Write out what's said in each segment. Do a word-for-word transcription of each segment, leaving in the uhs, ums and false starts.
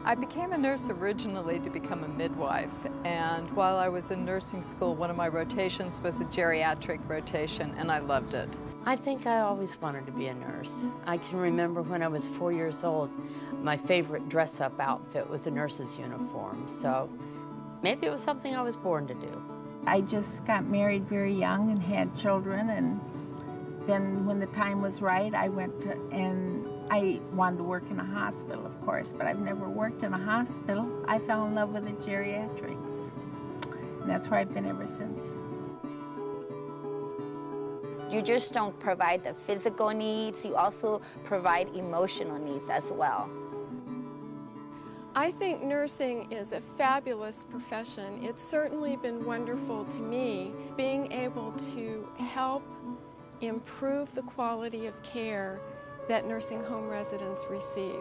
I became a nurse originally to become a midwife, and while I was in nursing school, one of my rotations was a geriatric rotation, and I loved it. I think I always wanted to be a nurse. I can remember when I was four years old, my favorite dress-up outfit was a nurse's uniform, so maybe it was something I was born to do. I just got married very young and had children, and then when the time was right, I went to, and I wanted to work in a hospital, of course, but I've never worked in a hospital. I fell in love with the geriatrics, and that's where I've been ever since. You just don't provide the physical needs, you also provide emotional needs as well. I think nursing is a fabulous profession. It's certainly been wonderful to me, being able to help improve the quality of care that nursing home residents receive.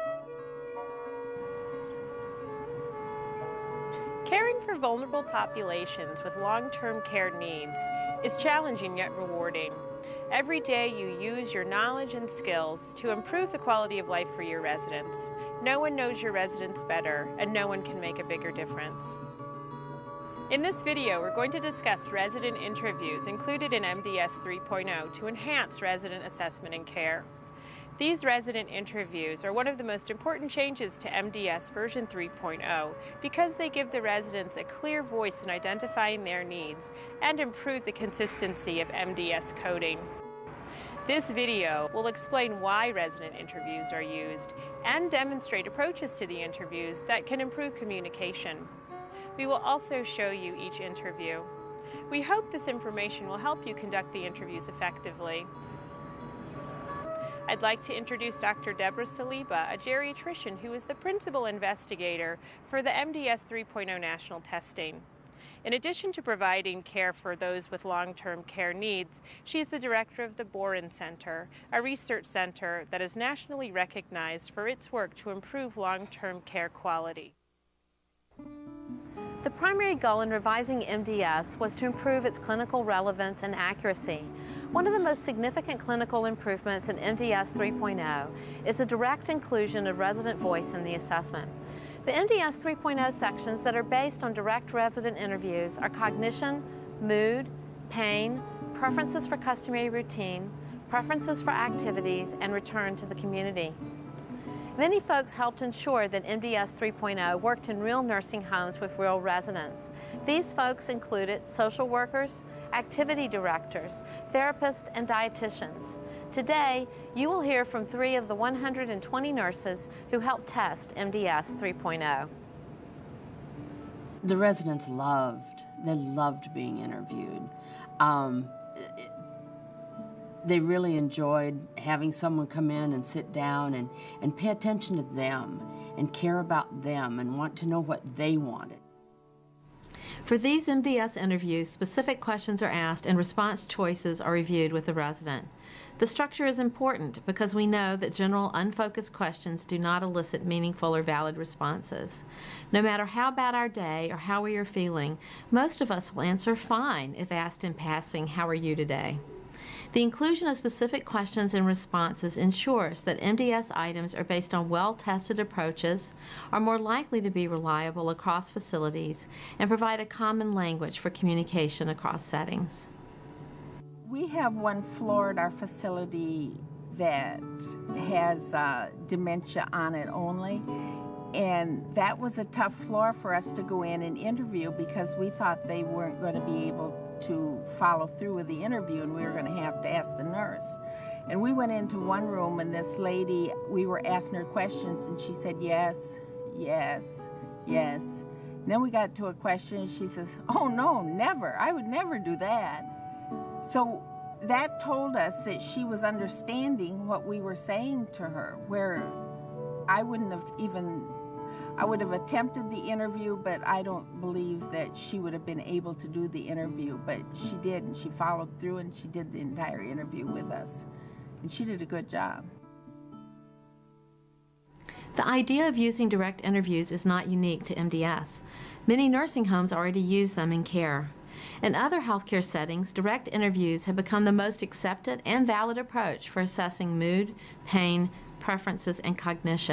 Caring for vulnerable populations with long-term care needs is challenging yet rewarding. Every day you use your knowledge and skills to improve the quality of life for your residents. No one knows your residents better, and no one can make a bigger difference. In this video, we're going to discuss resident interviews included in M D S three point oh to enhance resident assessment and care. These resident interviews are one of the most important changes to M D S version three point oh because they give the residents a clear voice in identifying their needs and improve the consistency of M D S coding. This video will explain why resident interviews are used and demonstrate approaches to the interviews that can improve communication. We will also show you each interview. We hope this information will help you conduct the interviews effectively. I'd like to introduce Doctor Deborah Saliba, a geriatrician who is the principal investigator for the M D S three point oh national testing. In addition to providing care for those with long-term care needs, she is the director of the Boren Center, a research center that is nationally recognized for its work to improve long-term care quality. The primary goal in revising M D S was to improve its clinical relevance and accuracy. One of the most significant clinical improvements in M D S three point oh is the direct inclusion of resident voice in the assessment. The M D S three point oh sections that are based on direct resident interviews are cognition, mood, pain, preferences for customary routine, preferences for activities, and return to the community. Many folks helped ensure that M D S three point oh worked in real nursing homes with real residents. These folks included social workers, activity directors, therapists, and dietitians. Today, you will hear from three of the one hundred twenty nurses who helped test M D S three point oh. The residents loved, they loved being interviewed. Um, it, They really enjoyed having someone come in and sit down and, and pay attention to them and care about them and want to know what they wanted. For these M D S interviews, specific questions are asked and response choices are reviewed with the resident. The structure is important because we know that general unfocused questions do not elicit meaningful or valid responses. No matter how bad our day or how we are feeling, most of us will answer fine if asked in passing, "How are you today?" The inclusion of specific questions and responses ensures that M D S items are based on well-tested approaches, are more likely to be reliable across facilities, and provide a common language for communication across settings. We have one floor at our facility that has uh, dementia on it only, and that was a tough floor for us to go in and interview because we thought they weren't going to be able to follow through with the interview and we were going to have to ask the nurse. And we went into one room and this lady, we were asking her questions and she said, yes, yes, yes. And then we got to a question and she says, oh no, never, I would never do that. So that told us that she was understanding what we were saying to her, where I wouldn't have even, I would have attempted the interview, but I don't believe that she would have been able to do the interview, but she did, and she followed through, and she did the entire interview with us, and she did a good job. The idea of using direct interviews is not unique to M D S. Many nursing homes already use them in care. In other healthcare settings, direct interviews have become the most accepted and valid approach for assessing mood, pain, preferences, and cognition.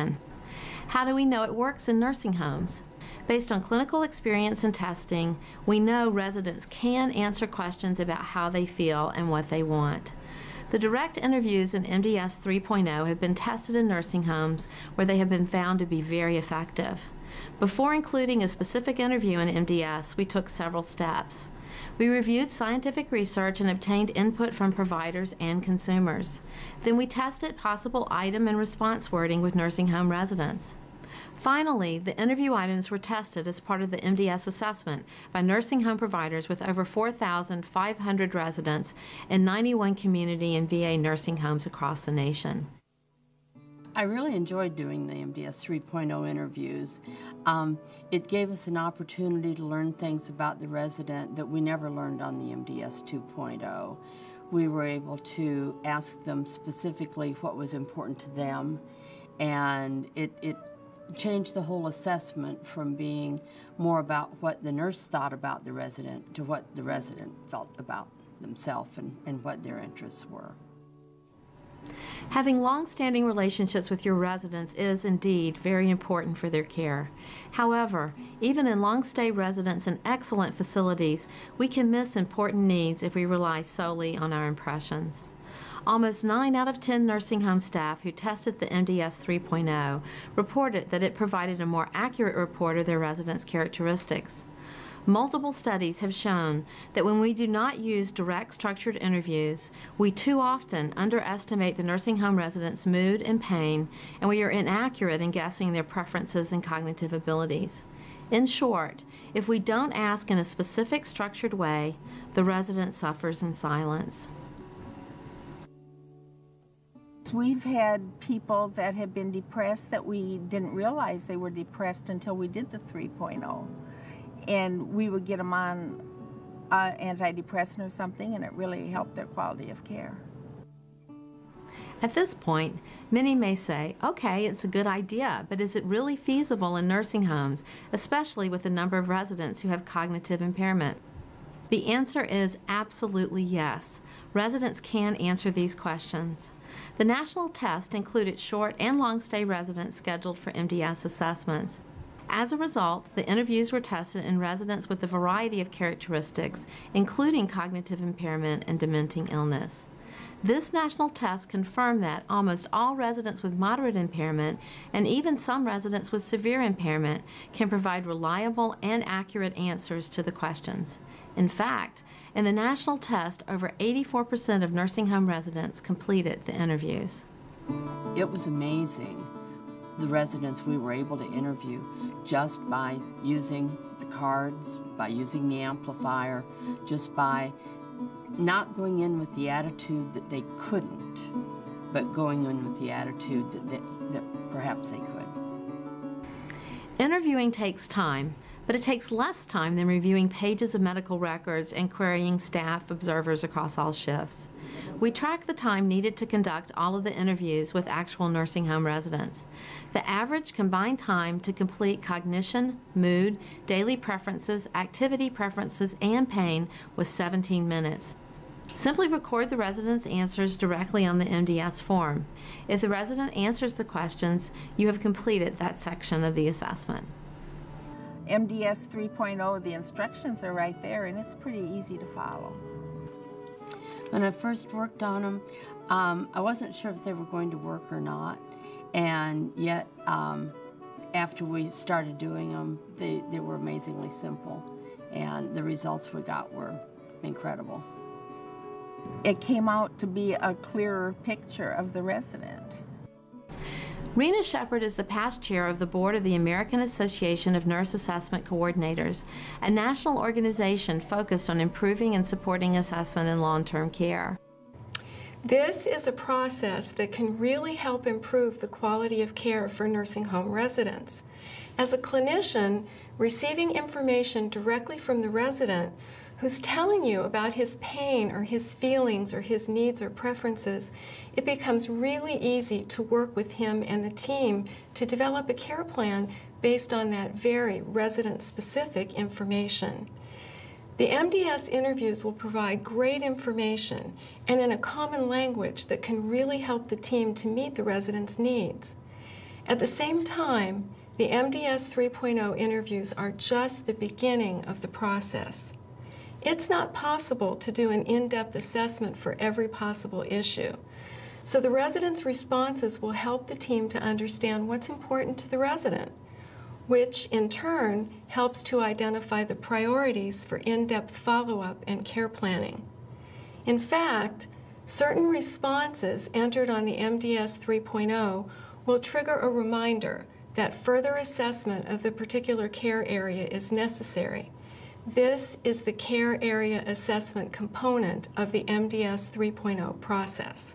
How do we know it works in nursing homes? Based on clinical experience and testing, we know residents can answer questions about how they feel and what they want. The direct interviews in M D S three point oh have been tested in nursing homes where they have been found to be very effective. Before including a specific interview in M D S, we took several steps. We reviewed scientific research and obtained input from providers and consumers. Then we tested possible item and response wording with nursing home residents. Finally, the interview items were tested as part of the M D S assessment by nursing home providers with over four thousand five hundred residents in ninety-one community and V A nursing homes across the nation. I really enjoyed doing the M D S three point oh interviews. Um, it gave us an opportunity to learn things about the resident that we never learned on the M D S two point oh. We were able to ask them specifically what was important to them, and it, it changed the whole assessment from being more about what the nurse thought about the resident to what the resident felt about themselves and, and what their interests were. Having long-standing relationships with your residents is indeed very important for their care. However, even in long-stay residents in excellent facilities, we can miss important needs if we rely solely on our impressions. Almost nine out of ten nursing home staff who tested the M D S three point oh reported that it provided a more accurate report of their residents' characteristics. Multiple studies have shown that when we do not use direct structured interviews, we too often underestimate the nursing home residents' mood and pain, and we are inaccurate in guessing their preferences and cognitive abilities. In short, if we don't ask in a specific structured way, the resident suffers in silence. We've had people that have been depressed that we didn't realize they were depressed until we did the three point oh. And we would get them on uh, antidepressant or something, and it really helped their quality of care. At this point, many may say, okay, it's a good idea, but is it really feasible in nursing homes, especially with the number of residents who have cognitive impairment? The answer is absolutely yes. Residents can answer these questions. The national test included short and long-stay residents scheduled for M D S assessments. As a result, the interviews were tested in residents with a variety of characteristics, including cognitive impairment and dementing illness. This national test confirmed that almost all residents with moderate impairment, and even some residents with severe impairment, can provide reliable and accurate answers to the questions. In fact, in the national test, over eighty-four percent of nursing home residents completed the interviews. It was amazing, the residents we were able to interview just by using the cards, by using the amplifier, just by not going in with the attitude that they couldn't, but going in with the attitude that, they, that perhaps they could. Interviewing takes time, but it takes less time than reviewing pages of medical records and querying staff observers across all shifts. We track the time needed to conduct all of the interviews with actual nursing home residents. The average combined time to complete cognition, mood, daily preferences, activity preferences, and pain was seventeen minutes. Simply record the resident's answers directly on the M D S form. If the resident answers the questions, you have completed that section of the assessment. M D S three point oh, the instructions are right there, and it's pretty easy to follow. When I first worked on them, um, I wasn't sure if they were going to work or not, and yet um, after we started doing them, they, they were amazingly simple, and the results we got were incredible. It came out to be a clearer picture of the resident. Rena Shepard is the past chair of the board of the American Association of Nurse Assessment Coordinators, a national organization focused on improving and supporting assessment in long-term care. This is a process that can really help improve the quality of care for nursing home residents. As a clinician, receiving information directly from the resident who's telling you about his pain or his feelings or his needs or preferences, it becomes really easy to work with him and the team to develop a care plan based on that very resident-specific information. The M D S interviews will provide great information and in a common language that can really help the team to meet the resident's needs. At the same time, the M D S three point oh interviews are just the beginning of the process. It's not possible to do an in-depth assessment for every possible issue. So the residents' responses will help the team to understand what's important to the resident, which in turn helps to identify the priorities for in-depth follow-up and care planning. In fact, certain responses entered on the M D S three point oh will trigger a reminder that further assessment of the particular care area is necessary. This is the care area assessment component of the M D S three point oh process.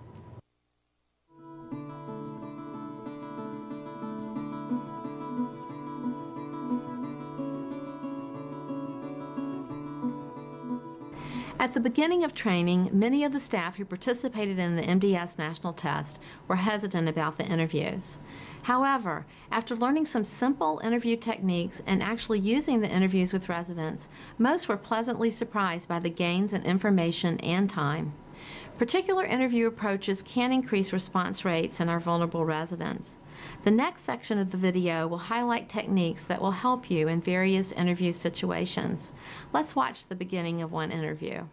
At the beginning of training, many of the staff who participated in the M D S National Test were hesitant about the interviews. However, after learning some simple interview techniques and actually using the interviews with residents, most were pleasantly surprised by the gains in information and time. Particular interview approaches can increase response rates in our vulnerable residents. The next section of the video will highlight techniques that will help you in various interview situations. Let's watch the beginning of one interview.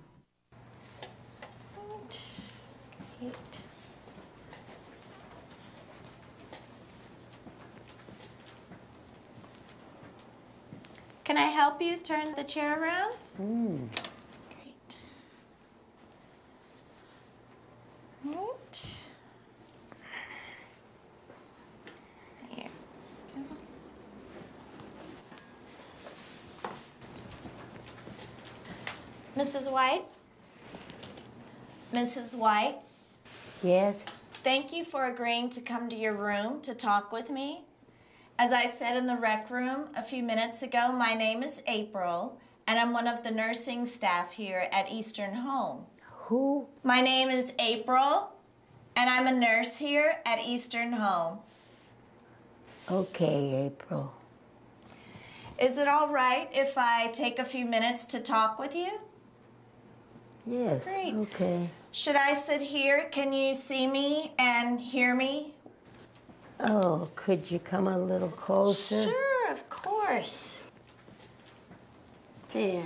Great. Can I help you turn the chair around? Mm. Great. Right. Here. Go. Missus White? Missus White? Yes? Thank you for agreeing to come to your room to talk with me. As I said in the rec room a few minutes ago, my name is April, and I'm one of the nursing staff here at Eastern Home. Who? My name is April, and I'm a nurse here at Eastern Home. Okay, April. Is it all right if I take a few minutes to talk with you? Yes, Great. okay. Should I sit here? Can you see me and hear me? Oh, could you come a little closer? Sure, of course. There.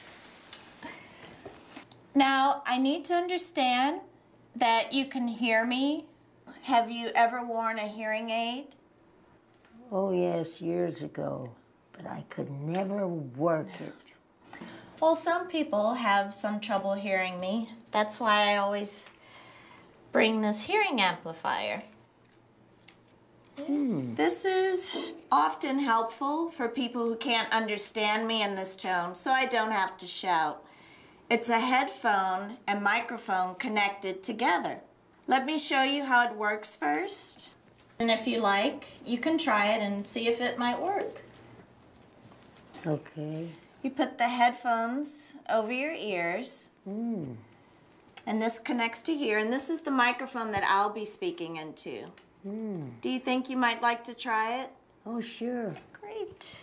Now, I need to understand that you can hear me. Have you ever worn a hearing aid? Oh, yes, years ago. But I could never work it. Well, some people have some trouble hearing me. That's why I always bring this hearing amplifier. Hmm. This is often helpful for people who can't understand me in this tone, so I don't have to shout. It's a headphone and microphone connected together. Let me show you how it works first. And if you like, you can try it and see if it might work. Okay. You put the headphones over your ears. Mm. And this connects to here, and this is the microphone that I'll be speaking into. Mm. Do you think you might like to try it? Oh, sure. Great.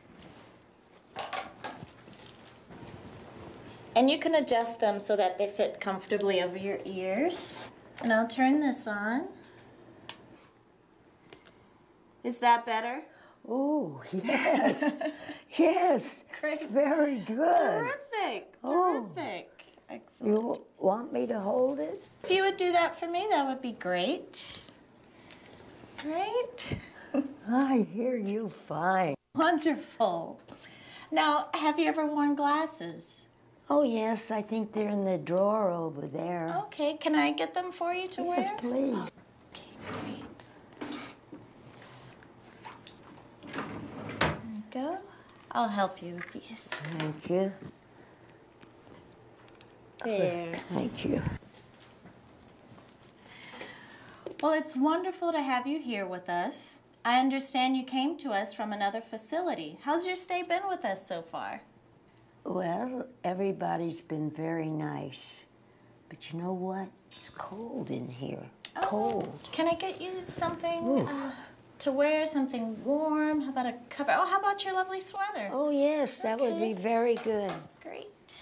And you can adjust them so that they fit comfortably over your ears. And I'll turn this on. Is that better? Oh, yes. Yes. Great. It's very good. Terrific. Oh. Terrific. Excellent. You want me to hold it? If you would do that for me, that would be great. Great. I hear you fine. Wonderful. Now, have you ever worn glasses? Oh, yes, I think they're in the drawer over there. Okay, can I get them for you to wear? Yes, please. Okay, great. There you go. I'll help you with these. Thank you. There. Thank you. Well, it's wonderful to have you here with us. I understand you came to us from another facility. How's your stay been with us so far? Well, everybody's been very nice. But you know what? It's cold in here. Oh, Cold. Can I get you something Ooh. uh, to wear, something warm? How about a cover? Oh, how about your lovely sweater? Oh, yes, that would Okay. be very good. Great.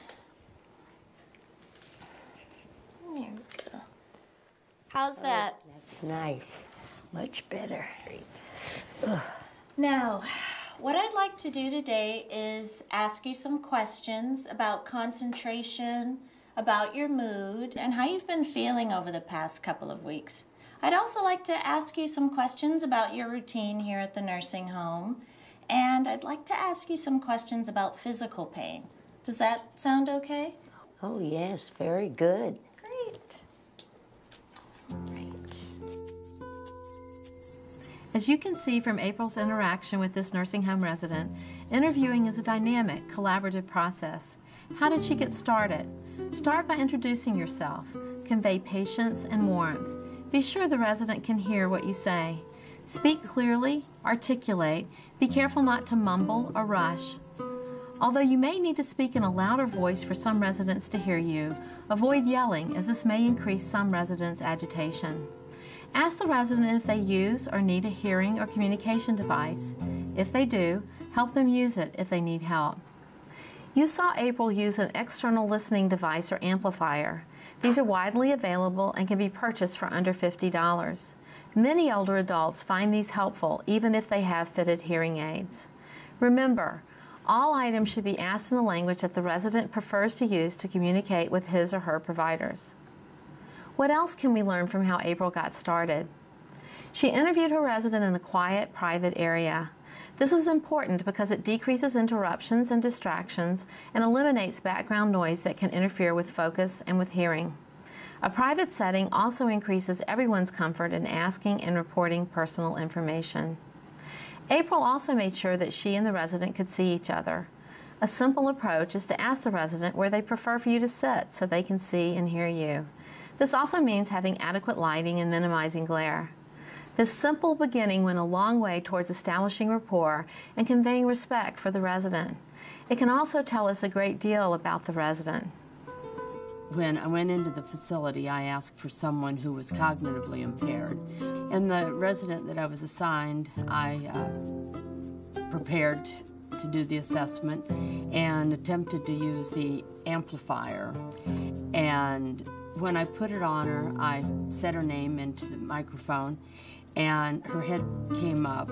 There we go. How's that? That's nice. Much better. Great. Now, what I'd like to do today is ask you some questions about concentration, about your mood, and how you've been feeling over the past couple of weeks. I'd also like to ask you some questions about your routine here at the nursing home, and I'd like to ask you some questions about physical pain. Does that sound okay? Oh, yes, very good. Great. Great. As you can see from April's interaction with this nursing home resident, interviewing is a dynamic, collaborative process. How did she get started? Start by introducing yourself. Convey patience and warmth. Be sure the resident can hear what you say. Speak clearly, articulate. Be careful not to mumble or rush. Although you may need to speak in a louder voice for some residents to hear you, avoid yelling, as this may increase some residents' agitation. Ask the resident if they use or need a hearing or communication device. If they do, help them use it if they need help. You saw April use an external listening device or amplifier. These are widely available and can be purchased for under fifty dollars. Many older adults find these helpful even if they have fitted hearing aids. Remember, all items should be asked in the language that the resident prefers to use to communicate with his or her providers. What else can we learn from how April got started? She interviewed her resident in a quiet, private area. This is important because it decreases interruptions and distractions and eliminates background noise that can interfere with focus and with hearing. A private setting also increases everyone's comfort in asking and reporting personal information. April also made sure that she and the resident could see each other. A simple approach is to ask the resident where they prefer for you to sit so they can see and hear you. This also means having adequate lighting and minimizing glare. This simple beginning went a long way towards establishing rapport and conveying respect for the resident. It can also tell us a great deal about the resident. When I went into the facility, I asked for someone who was cognitively impaired. And the resident that I was assigned, I uh, prepared to do the assessment and attempted to use the amplifier. And when I put it on her, I said her name into the microphone, and her head came up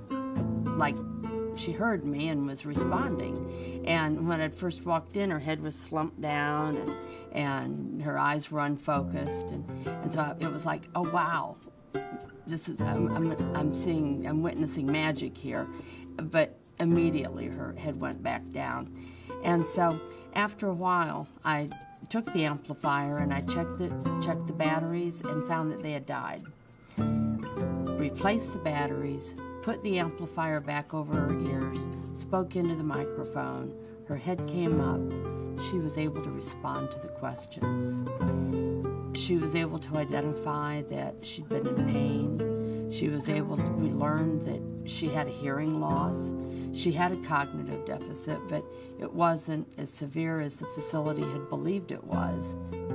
like she heard me and was responding. And when I first walked in, her head was slumped down, and, and her eyes were unfocused, and, and so it was like, oh wow, this is I'm, I'm I'm seeing I'm witnessing magic here. But immediately her head went back down, and so after a while, I took the amplifier and I checked the checked the batteries and found that they had died. Replaced the batteries, put the amplifier back over her ears, spoke into the microphone. Her head came up. She was able to respond to the questions. She was able to identify that she'd been in pain. She was able to, we learned that she had a hearing loss. She had a cognitive deficit, but it wasn't as severe as the facility had believed it was.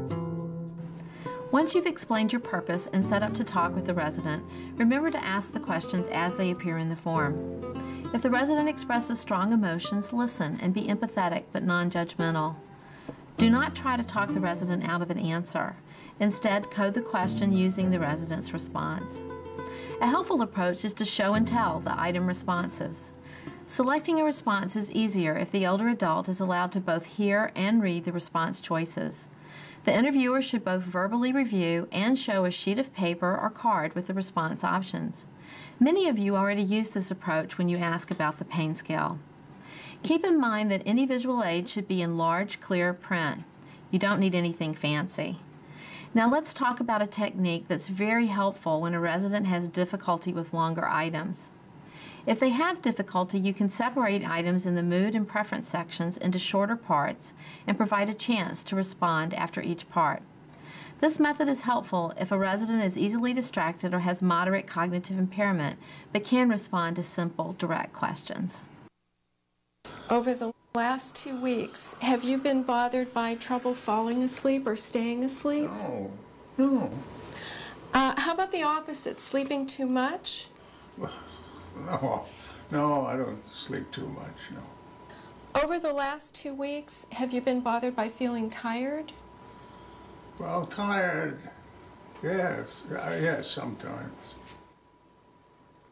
Once you've explained your purpose and set up to talk with the resident, remember to ask the questions as they appear in the form. If the resident expresses strong emotions, listen and be empathetic but non-judgmental. Do not try to talk the resident out of an answer. Instead, code the question using the resident's response. A helpful approach is to show and tell the item responses. Selecting a response is easier if the older adult is allowed to both hear and read the response choices. The interviewer should both verbally review and show a sheet of paper or card with the response options. Many of you already use this approach when you ask about the pain scale. Keep in mind that any visual aid should be in large, clear print. You don't need anything fancy. Now let's talk about a technique that's very helpful when a resident has difficulty with longer items. If they have difficulty, you can separate items in the mood and preference sections into shorter parts and provide a chance to respond after each part. This method is helpful if a resident is easily distracted or has moderate cognitive impairment, but can respond to simple, direct questions. Over the last two weeks, have you been bothered by trouble falling asleep or staying asleep? No, no. Uh, how about the opposite, sleeping too much? No, no, I don't sleep too much, no. Over the last two weeks, have you been bothered by feeling tired? Well, tired, yes, uh, yes, sometimes.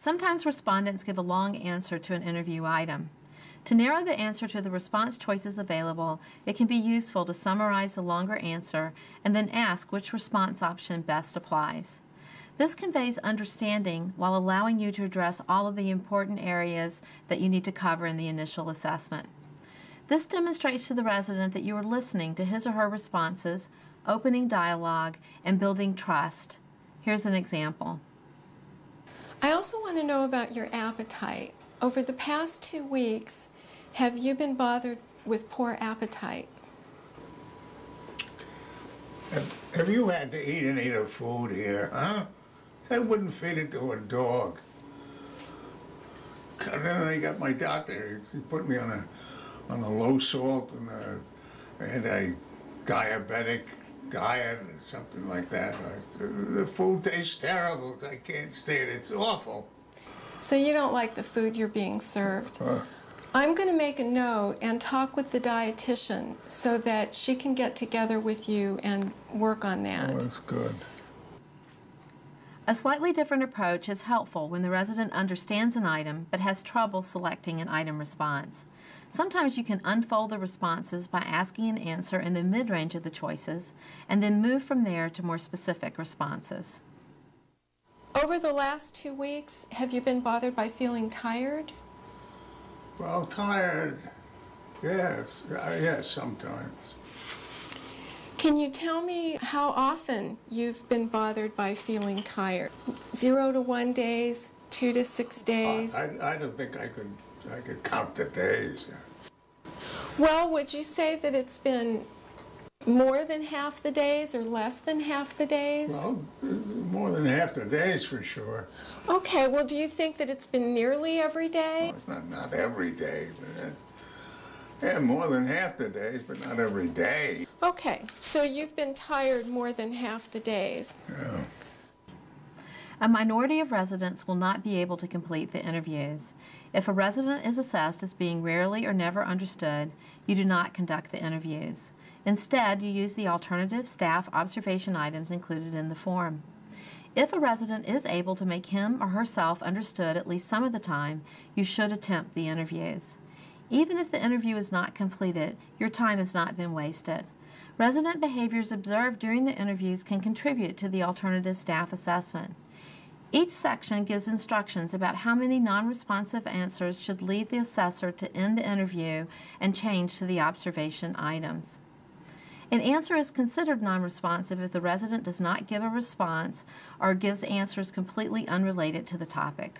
Sometimes respondents give a long answer to an interview item. To narrow the answer to the response choices available, it can be useful to summarize the longer answer and then ask which response option best applies. This conveys understanding while allowing you to address all of the important areas that you need to cover in the initial assessment. This demonstrates to the resident that you are listening to his or her responses, opening dialogue, and building trust. Here's an example. I also want to know about your appetite. Over the past two weeks, have you been bothered with poor appetite? Have, have you had to eat any of the food here, huh? I wouldn't feed it to a dog. And then I got my doctor. He put me on a on a low salt and a, and a diabetic diet or something like that. The, the food tastes terrible. I can't stand it. It's awful. So you don't like the food you're being served? Uh, I'm going to make a note and talk with the dietitian so that she can get together with you and work on that. Oh, that's good. A slightly different approach is helpful when the resident understands an item but has trouble selecting an item response. Sometimes you can unfold the responses by asking an answer in the mid-range of the choices and then move from there to more specific responses. Over the last two weeks, have you been bothered by feeling tired? Well, tired, yes, uh, yes, sometimes. Can you tell me how often you've been bothered by feeling tired? Zero to one days, two to six days? Uh, I, I don't think I could, I could count the days. Well, would you say that it's been more than half the days or less than half the days? Well, more than half the days for sure. Okay, well, do you think that it's been nearly every day? Well, it's not, not every day, but uh, yeah, more than half the days, but not every day. Okay, so you've been tired more than half the days. Yeah. A minority of residents will not be able to complete the interviews. If a resident is assessed as being rarely or never understood, you do not conduct the interviews. Instead, you use the alternative staff observation items included in the form. If a resident is able to make him or herself understood at least some of the time, you should attempt the interviews. Even if the interview is not completed, your time has not been wasted. Resident behaviors observed during the interviews can contribute to the alternative staff assessment. Each section gives instructions about how many non-responsive answers should lead the assessor to end the interview and change to the observation items. An answer is considered non-responsive if the resident does not give a response or gives answers completely unrelated to the topic.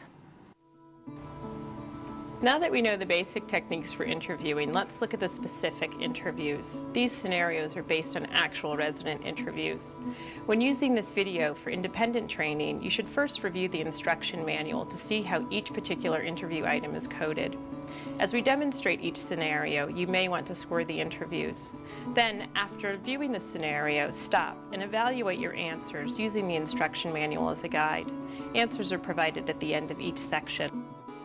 Now that we know the basic techniques for interviewing, let's look at the specific interviews. These scenarios are based on actual resident interviews. When using this video for independent training, you should first review the instruction manual to see how each particular interview item is coded. As we demonstrate each scenario, you may want to score the interviews. Then, after viewing the scenario, stop and evaluate your answers using the instruction manual as a guide. Answers are provided at the end of each section.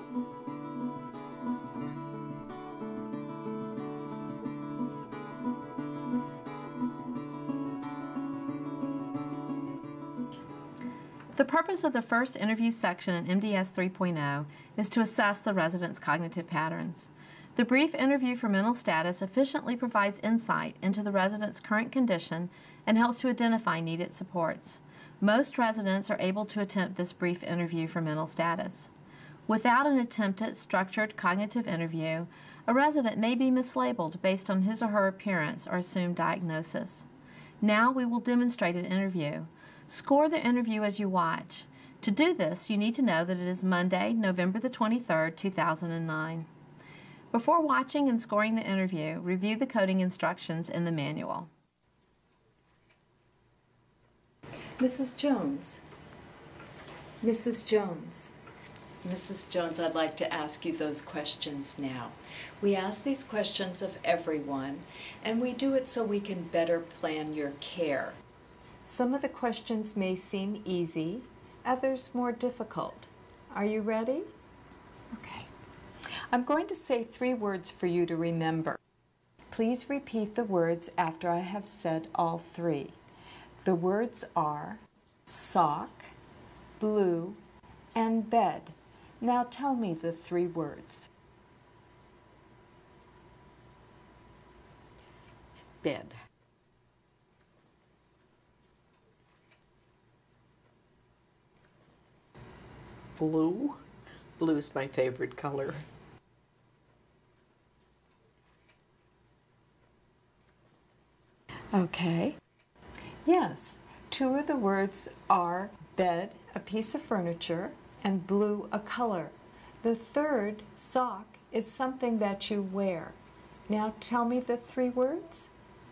The purpose of the first interview section in M D S three point oh is to assess the resident's cognitive patterns. The brief interview for mental status efficiently provides insight into the resident's current condition and helps to identify needed supports. Most residents are able to attempt this brief interview for mental status. Without an attempted, structured cognitive interview, a resident may be mislabeled based on his or her appearance or assumed diagnosis. Now we will demonstrate an interview. Score the interview as you watch. To do this, you need to know that it is Monday, November the twenty-third, two thousand nine. Before watching and scoring the interview, review the coding instructions in the manual. Missus Jones. Missus Jones. Missus Jones, I'd like to ask you those questions now. We ask these questions of everyone, and we do it so we can better plan your care. Some of the questions may seem easy, others more difficult. Are you ready? Okay. I'm going to say three words for you to remember. Please repeat the words after I have said all three. The words are sock, blue, and bed. Now tell me the three words. Bed. Blue. Blue's my favorite color. Okay. Yes, two of the words are bed, a piece of furniture, and blue, a color. The third, sock, is something that you wear. Now tell me the three words.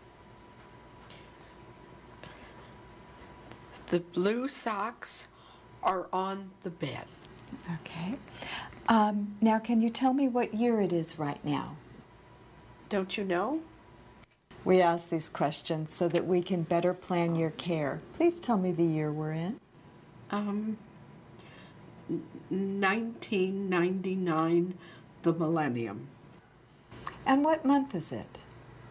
The blue socks are on the bed. Okay. Um, now can you tell me what year it is right now? Don't you know? We ask these questions so that we can better plan your care. Please tell me the year we're in. Um, nineteen ninety-nine, the millennium. And what month is it?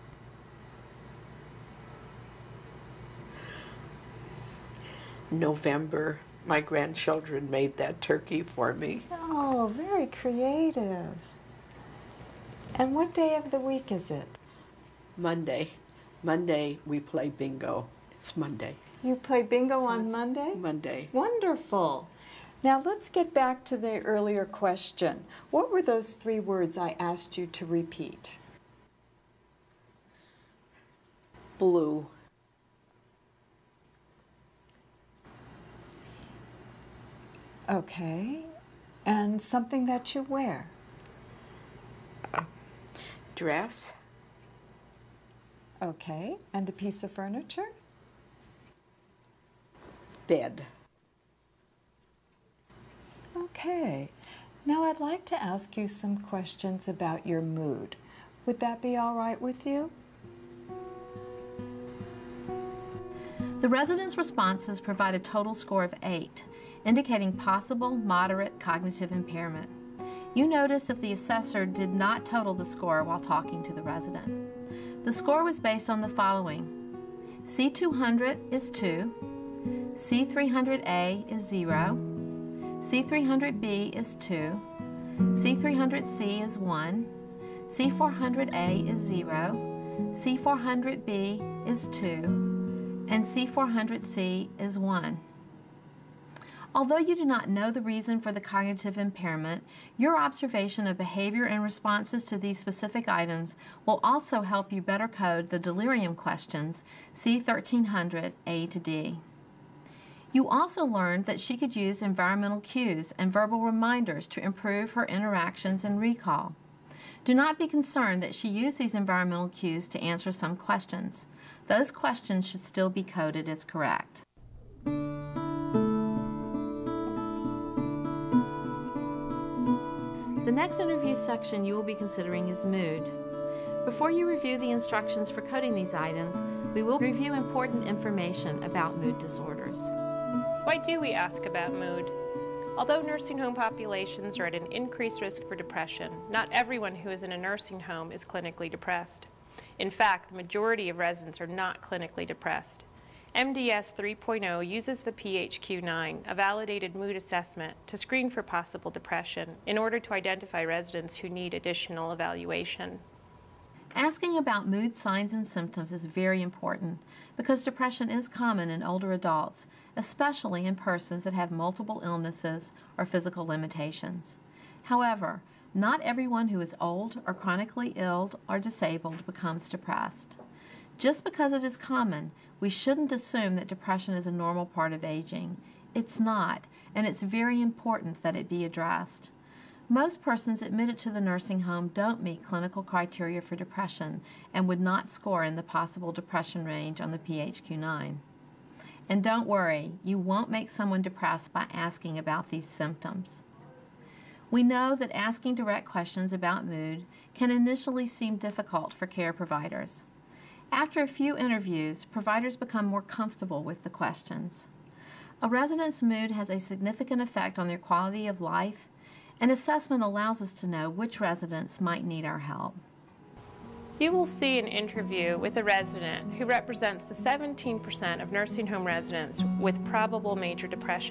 November. My grandchildren made that turkey for me. Oh, very creative. And what day of the week is it? Monday. Monday we play bingo. It's Monday. You play bingo So on it's Monday? Monday. Wonderful. Now let's get back to the earlier question. What were those three words I asked you to repeat? Blue. Okay. And something that you wear? Uh, dress. Okay. And a piece of furniture? Bed. Okay. Now I'd like to ask you some questions about your mood. Would that be all right with you? The residents' responses provide a total score of eight, indicating possible moderate cognitive impairment. You notice that the assessor did not total the score while talking to the resident. The score was based on the following. C two hundred is two, C three hundred A is zero, C three hundred B is two, C three hundred C is one, C four hundred A is zero, C four hundred B is two, and C four hundred C is one. Although you do not know the reason for the cognitive impairment, your observation of behavior and responses to these specific items will also help you better code the delirium questions C thirteen hundred A to D. You also learned that she could use environmental cues and verbal reminders to improve her interactions and recall. Do not be concerned that she used these environmental cues to answer some questions. Those questions should still be coded as correct. The next interview section you will be considering is mood. Before you review the instructions for coding these items, we will review important information about mood disorders. Why do we ask about mood? Although nursing home populations are at an increased risk for depression, not everyone who is in a nursing home is clinically depressed. In fact, the majority of residents are not clinically depressed. M D S three point oh uses the P H Q nine, a validated mood assessment, to screen for possible depression in order to identify residents who need additional evaluation. Asking about mood signs and symptoms is very important because depression is common in older adults, especially in persons that have multiple illnesses or physical limitations. However, not everyone who is old or chronically ill or disabled becomes depressed. Just because it is common, we shouldn't assume that depression is a normal part of aging. It's not, and it's very important that it be addressed. Most persons admitted to the nursing home don't meet clinical criteria for depression and would not score in the possible depression range on the P H Q nine. And don't worry, you won't make someone depressed by asking about these symptoms. We know that asking direct questions about mood can initially seem difficult for care providers. After a few interviews, providers become more comfortable with the questions. A resident's mood has a significant effect on their quality of life. An assessment allows us to know which residents might need our help. You will see an interview with a resident who represents the seventeen percent of nursing home residents with probable major depression.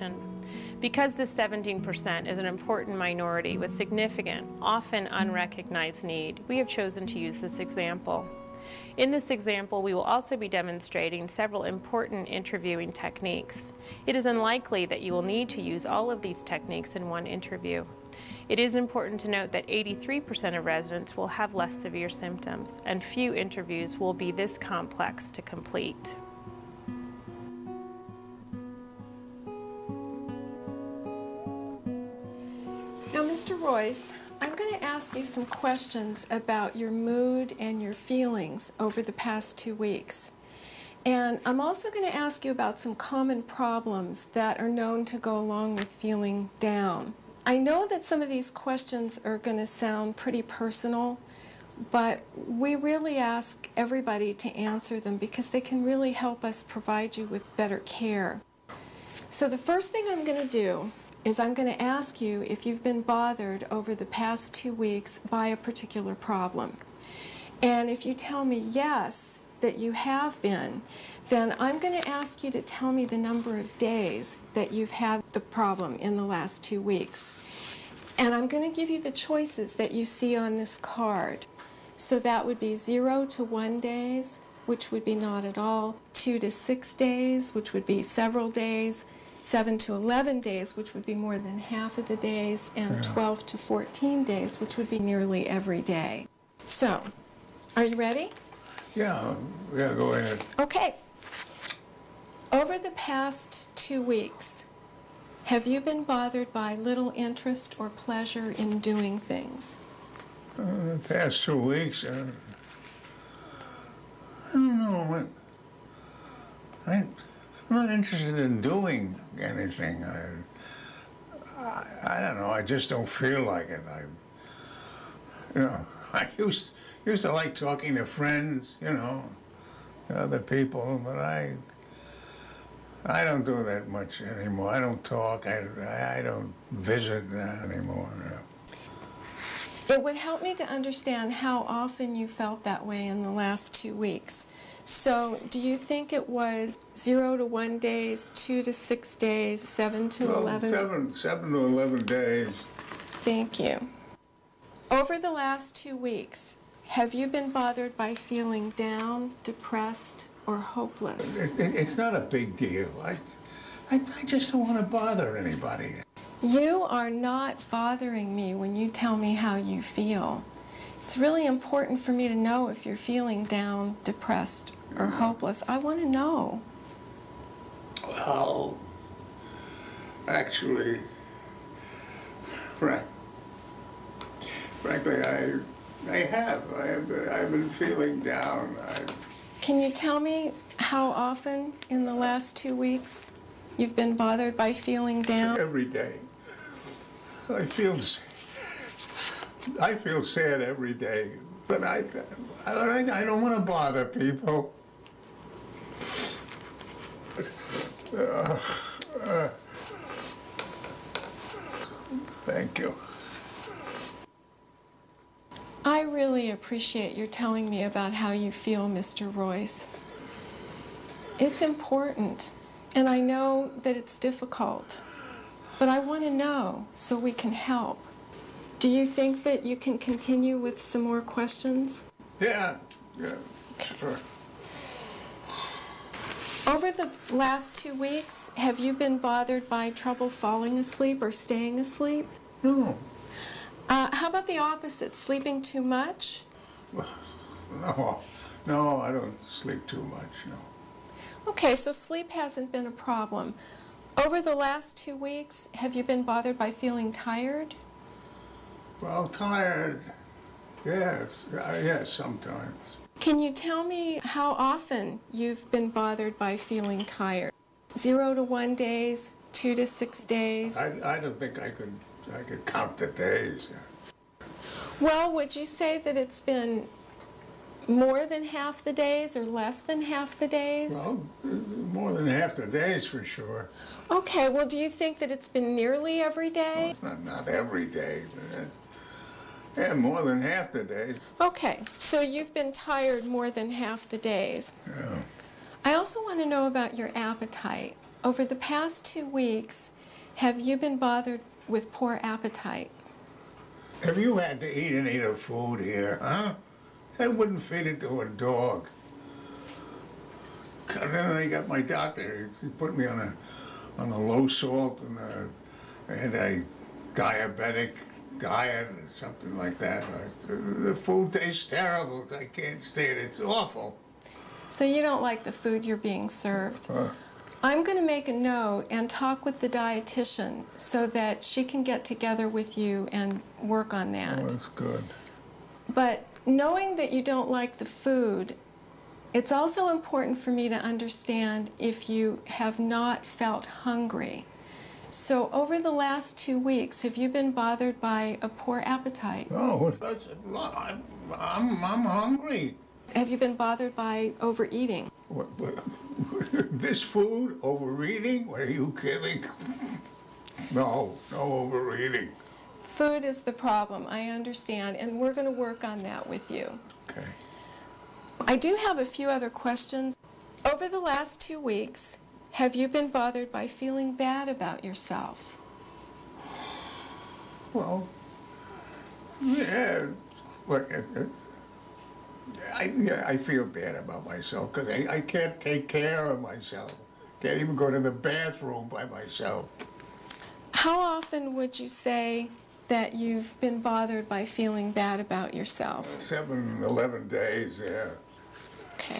Because this seventeen percent is an important minority with significant, often unrecognized need, we have chosen to use this example. In this example, we will also be demonstrating several important interviewing techniques. It is unlikely that you will need to use all of these techniques in one interview. It is important to note that eighty-three percent of residents will have less severe symptoms, and few interviews will be this complex to complete. Now, Mister Royce, I'm going to ask you some questions about your mood and your feelings over the past two weeks. And I'm also going to ask you about some common problems that are known to go along with feeling down. I know that some of these questions are going to sound pretty personal, but we really ask everybody to answer them because they can really help us provide you with better care. So the first thing I'm going to do is I'm going to ask you if you've been bothered over the past two weeks by a particular problem. And if you tell me yes, that you have been, then I'm going to ask you to tell me the number of days that you've had the problem in the last two weeks. And I'm going to give you the choices that you see on this card. So that would be zero to one days, which would be not at all, two to six days, which would be several days, seven to eleven days, which would be more than half of the days, and yeah. twelve to fourteen days, which would be nearly every day. So, are you ready? Yeah, yeah, go ahead. Okay. Over the past two weeks, have you been bothered by little interest or pleasure in doing things? Uh, the past two weeks, uh, I don't know. I, I'm not interested in doing anything. I, I, I don't know. I just don't feel like it. I, you know, I used used to like talking to friends, you know, to other people, but I. I don't do that much anymore. I don't talk. I, I don't visit anymore. It would help me to understand how often you felt that way in the last two weeks. So do you think it was zero to one days, two to six days, seven to well, eleven? Seven, seven to eleven days. Thank you. Over the last two weeks, have you been bothered by feeling down, depressed, or hopeless? It, it, it's not a big deal. I, I, I just don't want to bother anybody. You are not bothering me when you tell me how you feel. It's really important for me to know if you're feeling down, depressed, or hopeless. I want to know. Well, actually, frank, frankly, I, I have. I have. I've been feeling down. I, Can you tell me how often in the last two weeks you've been bothered by feeling down? Every day. I feel, I feel sad every day, but I, I, I don't want to bother people. Uh, uh, thank you. I really appreciate your telling me about how you feel, Mister Royce. It's important, and I know that it's difficult, but I want to know so we can help. Do you think that you can continue with some more questions? Yeah, yeah, sure. Over the last two weeks, have you been bothered by trouble falling asleep or staying asleep? No. Uh, how about the opposite, sleeping too much? No, no, I don't sleep too much, no. Okay, so sleep hasn't been a problem. Over the last two weeks, have you been bothered by feeling tired? Well, tired, yes, uh, yes, sometimes. Can you tell me how often you've been bothered by feeling tired? Zero to one days, two to six days? I, I don't think I could, I could count the days. Well, would you say that it's been more than half the days or less than half the days? Well, more than half the days for sure. Okay, well, do you think that it's been nearly every day? Well, not, not every day, but uh, yeah, more than half the days. Okay, so you've been tired more than half the days. Yeah. I also want to know about your appetite. Over the past two weeks, Have you been bothered with poor appetite? Have you had to eat any of the food here, huh? I wouldn't feed it to a dog. And then I got my doctor. He put me on a on a low salt and a, and a diabetic diet or something like that. I, the food tastes terrible. I can't stand it. It's awful. So you don't like the food you're being served? Uh, I'm going to make a note and talk with the dietitian so that she can get together with you and work on that. Oh, that's good. But knowing that you don't like the food, it's also important for me to understand if you have not felt hungry. So over the last two weeks, have you been bothered by a poor appetite? No, that's, I'm, I'm, I'm hungry. Have you been bothered by overeating? What, what, this food, overeating? What, are you kidding? No, no overeating. Food is the problem, I understand, and we're going to work on that with you. Okay. I do have a few other questions. Over the last two weeks, have you been bothered by feeling bad about yourself? Well, yeah, look, it, it, I, yeah, I feel bad about myself because I, I can't take care of myself. Can't even go to the bathroom by myself. How often would you say that you've been bothered by feeling bad about yourself? Seven, eleven days, yeah. Okay.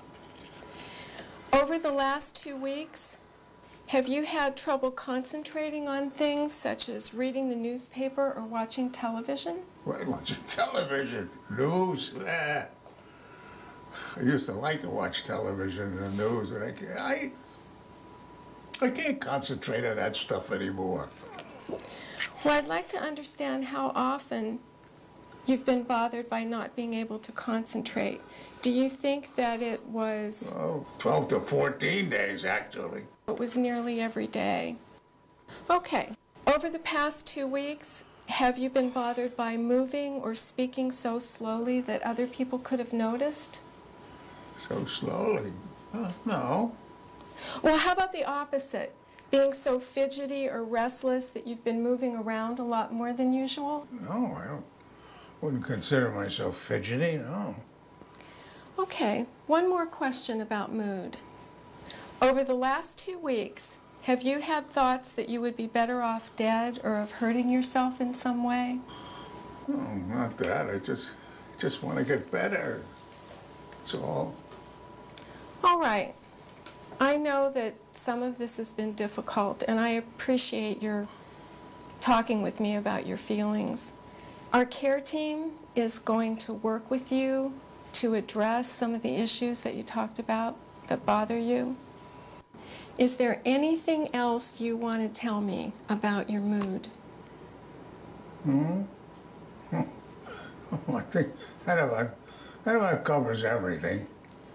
Over the last two weeks, have you had trouble concentrating on things such as reading the newspaper or watching television? What, watching television? News? Eh. I used to like to watch television and the news, but I can't, I, I can't concentrate on that stuff anymore. Well, I'd like to understand how often you've been bothered by not being able to concentrate. Do you think that it was... Oh, twelve to fourteen days, actually. It was nearly every day. Okay. Over the past two weeks, have you been bothered by moving or speaking so slowly that other people could have noticed? So slowly? Uh, no. Well, how about the opposite? Being so fidgety or restless that you've been moving around a lot more than usual? No, I don't, wouldn't consider myself fidgety, no. Okay, one more question about mood. Over the last two weeks, have you had thoughts that you would be better off dead or of hurting yourself in some way? No, not that. I just, just want to get better. That's all. All right. I know that some of this has been difficult, and I appreciate your talking with me about your feelings. Our care team is going to work with you to address some of the issues that you talked about that bother you. Is there anything else you want to tell me about your mood? Hmm? Oh, I think that about, that about covers everything.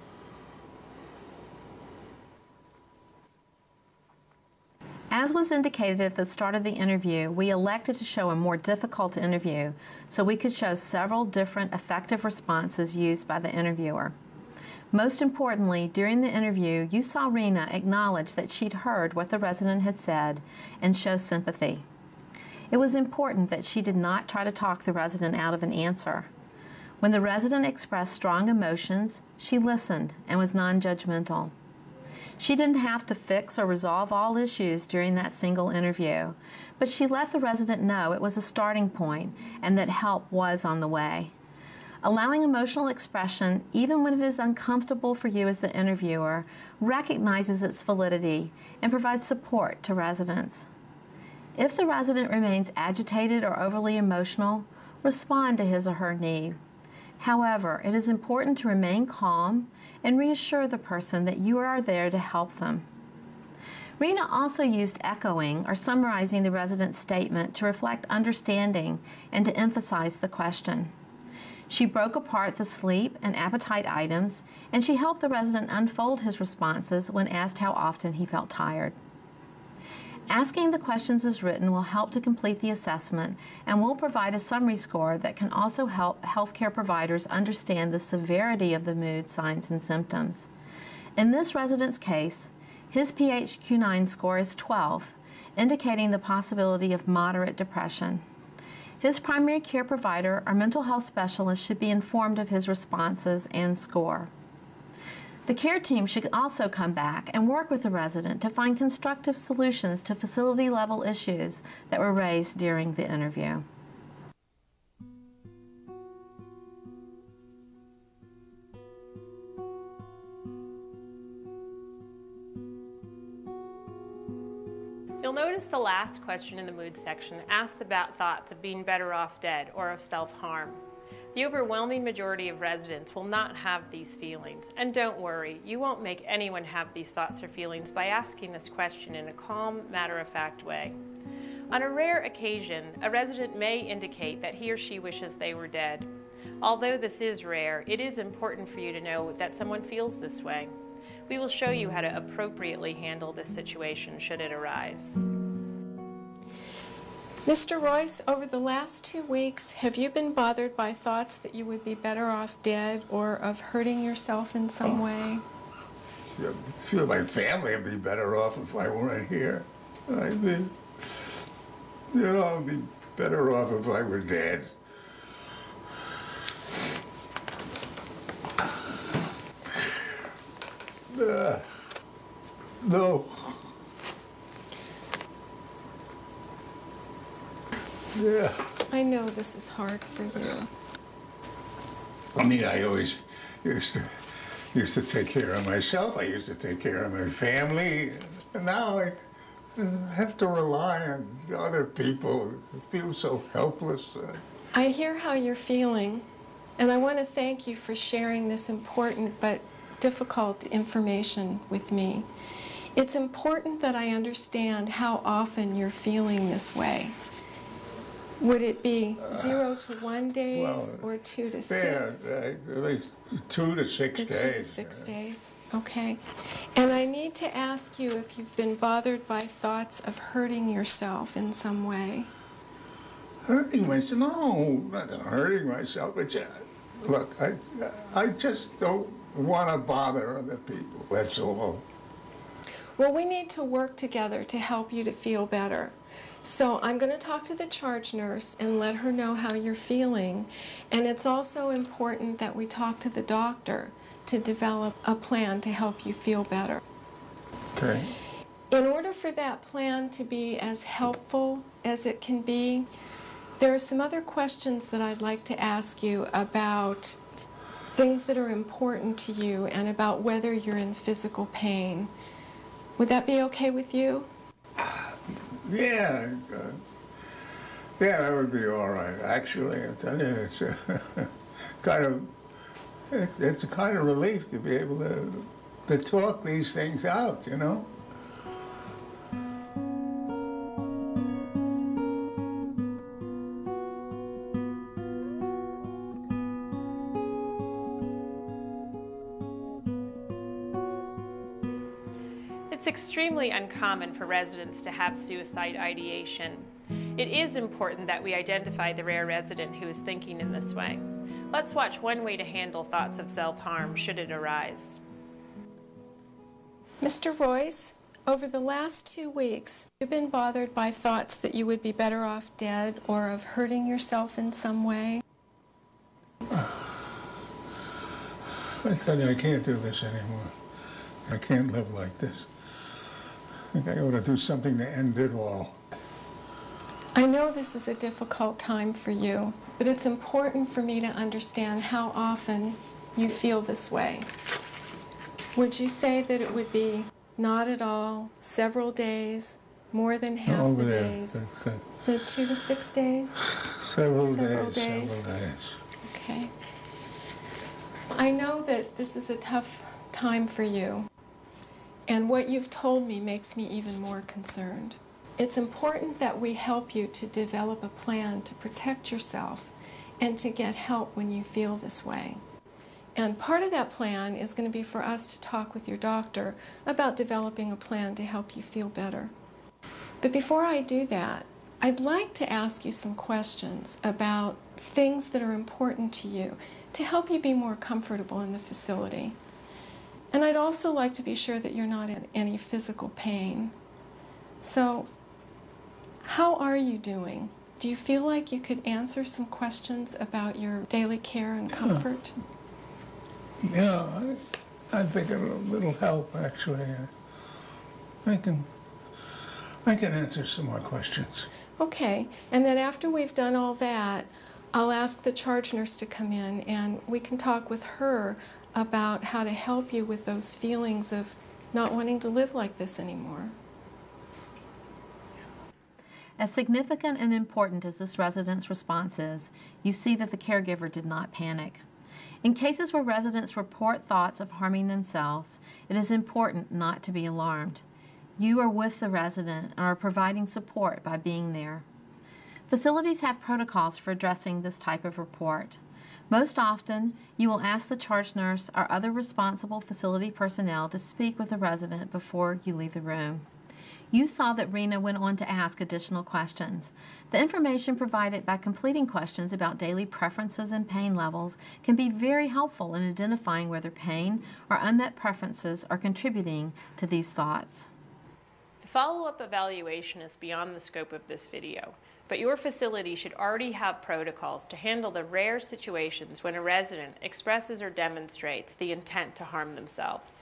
As was indicated at the start of the interview, we elected to show a more difficult interview so we could show several different effective responses used by the interviewer. Most importantly, during the interview, you saw Rena acknowledge that she'd heard what the resident had said and show sympathy. It was important that she did not try to talk the resident out of an answer. When the resident expressed strong emotions, she listened and was non-judgmental. She didn't have to fix or resolve all issues during that single interview, but she let the resident know it was a starting point and that help was on the way. Allowing emotional expression, even when it is uncomfortable for you as the interviewer, recognizes its validity and provides support to residents. If the resident remains agitated or overly emotional, respond to his or her need. However, it is important to remain calm and reassure the person that you are there to help them. Rena also used echoing or summarizing the resident's statement to reflect understanding and to emphasize the question. She broke apart the sleep and appetite items, and she helped the resident unfold his responses when asked how often he felt tired. Asking the questions as written will help to complete the assessment and will provide a summary score that can also help healthcare providers understand the severity of the mood signs and symptoms. In this resident's case, his P H Q nine score is twelve, indicating the possibility of moderate depression. His primary care provider or mental health specialist should be informed of his responses and score. The care team should also come back and work with the resident to find constructive solutions to facility-level issues that were raised during the interview. You'll notice the last question in the mood section asks about thoughts of being better off dead or of self-harm. The overwhelming majority of residents will not have these feelings. And don't worry, you won't make anyone have these thoughts or feelings by asking this question in a calm, matter-of-fact way. On a rare occasion, a resident may indicate that he or she wishes they were dead. Although this is rare, it is important for you to know that someone feels this way. We will show you how to appropriately handle this situation should it arise. Mister Royce, over the last two weeks, have you been bothered by thoughts that you would be better off dead or of hurting yourself in some way? I feel my family would be better off if I weren't here. I'd be, you know, I'd be better off if I were dead. Uh, no. Yeah. I know this is hard for you. I mean, I always used to used to take care of myself. I used to take care of my family. And now I have to rely on other people. I feel so helpless. I hear how you're feeling, and I want to thank you for sharing this important but difficult information with me. It's important that I understand how often you're feeling this way. Would it be zero to one days well, or two to yeah, six? Uh, at least two to six the days. Two to six days. Okay. And I need to ask you if you've been bothered by thoughts of hurting yourself in some way. Hurting myself? No, not hurting myself. But yeah, look, I, I just don't want to bother other people. That's all. Well, we need to work together to help you to feel better. So I'm going to talk to the charge nurse and let her know how you're feeling. And it's also important that we talk to the doctor to develop a plan to help you feel better. Okay. In order for that plan to be as helpful as it can be, there are some other questions that I'd like to ask you about things that are important to you and about whether you're in physical pain. Would that be okay with you? Yeah, uh, yeah, that would be all right. Actually, I tell you, it's uh, kind of, it's, it's a kind of relief to be able to to talk these things out, you know. It's extremely uncommon for residents to have suicide ideation. It is important that we identify the rare resident who is thinking in this way. Let's watch one way to handle thoughts of self-harm should it arise. Mister Royce, over the last two weeks, you've been bothered by thoughts that you would be better off dead or of hurting yourself in some way? I tell you, I can't do this anymore. I can't live like this. I think I ought to do something to end it all. I know this is a difficult time for you, but it's important for me to understand how often you feel this way. Would you say that it would be not at all, several days, more than half Over the there. days? That's, uh, The two to six days? several, Several days, days. several days. Okay. I know that this is a tough time for you, and what you've told me makes me even more concerned. It's important that we help you to develop a plan to protect yourself and to get help when you feel this way. And part of that plan is going to be for us to talk with your doctor about developing a plan to help you feel better. But before I do that, I'd like to ask you some questions about things that are important to you to help you be more comfortable in the facility. And I'd also like to be sure that you're not in any physical pain. So How are you doing? Do you feel like you could answer some questions about your daily care and comfort? Yeah, I, I think a little help, actually. I, I can, I can answer some more questions. Okay, and then after we've done all that, I'll ask the charge nurse to come in and we can talk with her about how to help you with those feelings of not wanting to live like this anymore. As significant and important as this resident's response is, you see that the caregiver did not panic. In cases where residents report thoughts of harming themselves, it is important not to be alarmed. You are with the resident and are providing support by being there. Facilities have protocols for addressing this type of report. Most often, you will ask the charge nurse or other responsible facility personnel to speak with the resident before you leave the room. You saw that Rena went on to ask additional questions. The information provided by completing questions about daily preferences and pain levels can be very helpful in identifying whether pain or unmet preferences are contributing to these thoughts. The follow-up evaluation is beyond the scope of this video, but your facility should already have protocols to handle the rare situations when a resident expresses or demonstrates the intent to harm themselves.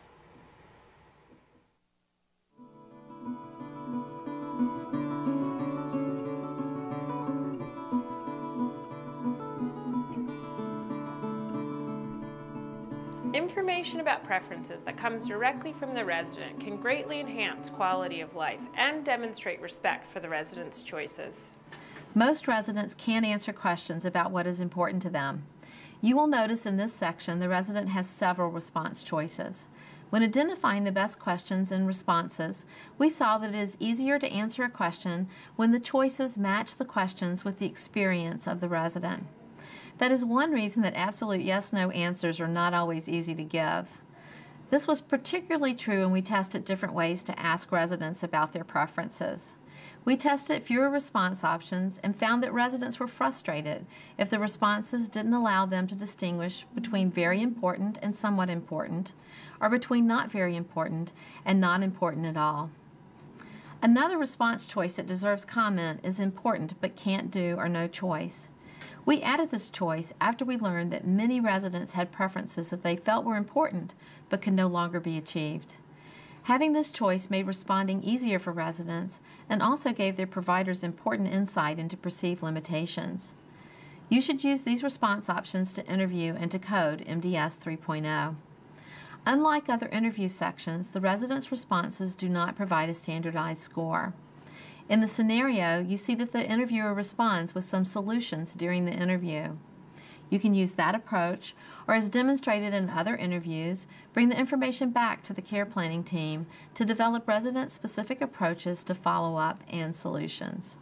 Information about preferences that comes directly from the resident can greatly enhance quality of life and demonstrate respect for the resident's choices. Most residents can answer questions about what is important to them. You will notice in this section the resident has several response choices. When identifying the best questions and responses, we saw that it is easier to answer a question when the choices match the questions with the experience of the resident. That is one reason that absolute yes-no answers are not always easy to give. This was particularly true when we tested different ways to ask residents about their preferences. We tested fewer response options and found that residents were frustrated if the responses didn't allow them to distinguish between very important and somewhat important, or between not very important and not important at all. Another response choice that deserves comment is important but can't do or no choice. We added this choice after we learned that many residents had preferences that they felt were important but could no longer be achieved. Having this choice made responding easier for residents and also gave their providers important insight into perceived limitations. You should use these response options to interview and to code M D S three point oh. Unlike other interview sections, the residents' responses do not provide a standardized score. In the scenario, you see that the interviewer responds with some solutions during the interview. You can use that approach, or as demonstrated in other interviews, bring the information back to the care planning team to develop resident-specific approaches to follow-up and solutions.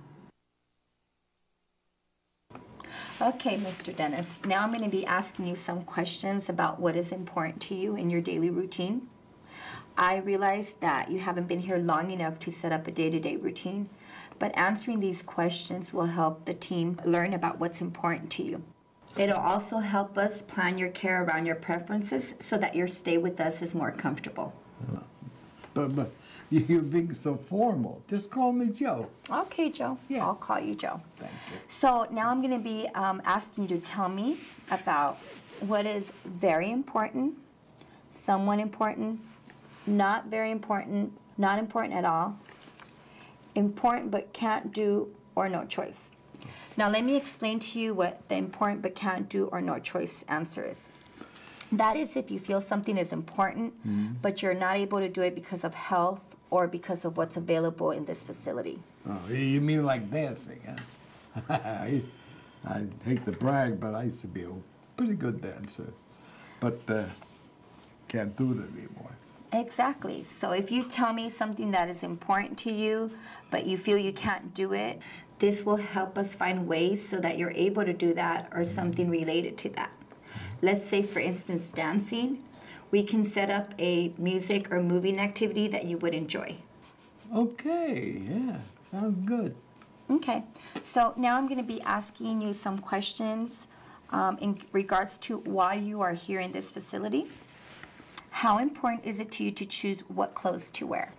Okay, Mister Dennis, now I'm going to be asking you some questions about what is important to you in your daily routine. I realize that you haven't been here long enough to set up a day-to-day routine, but answering these questions will help the team learn about what's important to you. It'll also help us plan your care around your preferences so that your stay with us is more comfortable. But, but you're being so formal. Just call me Joe. Okay, Joe. Yeah. I'll call you Joe. Thank you. So now I'm going to be um, asking you to tell me about what is very important, somewhat important, not very important, not important at all, important but can't do, or no choice. Now let me explain to you what the important but can't do or no choice answer is. That is if you feel something is important, mm-hmm. but you're not able to do it because of health or because of what's available in this facility. Oh, you mean like dancing, huh? I, I hate to brag, but I used to be a pretty good dancer, but uh, can't do it anymore. Exactly. So if you tell me something that is important to you, but you feel you can't do it, this will help us find ways so that you're able to do that or something related to that. Let's say, for instance, dancing. We can set up a music or moving activity that you would enjoy. Okay, yeah, sounds good. Okay, so now I'm going to be asking you some questions um, in regards to why you are here in this facility. How important is it to you to choose what clothes to wear?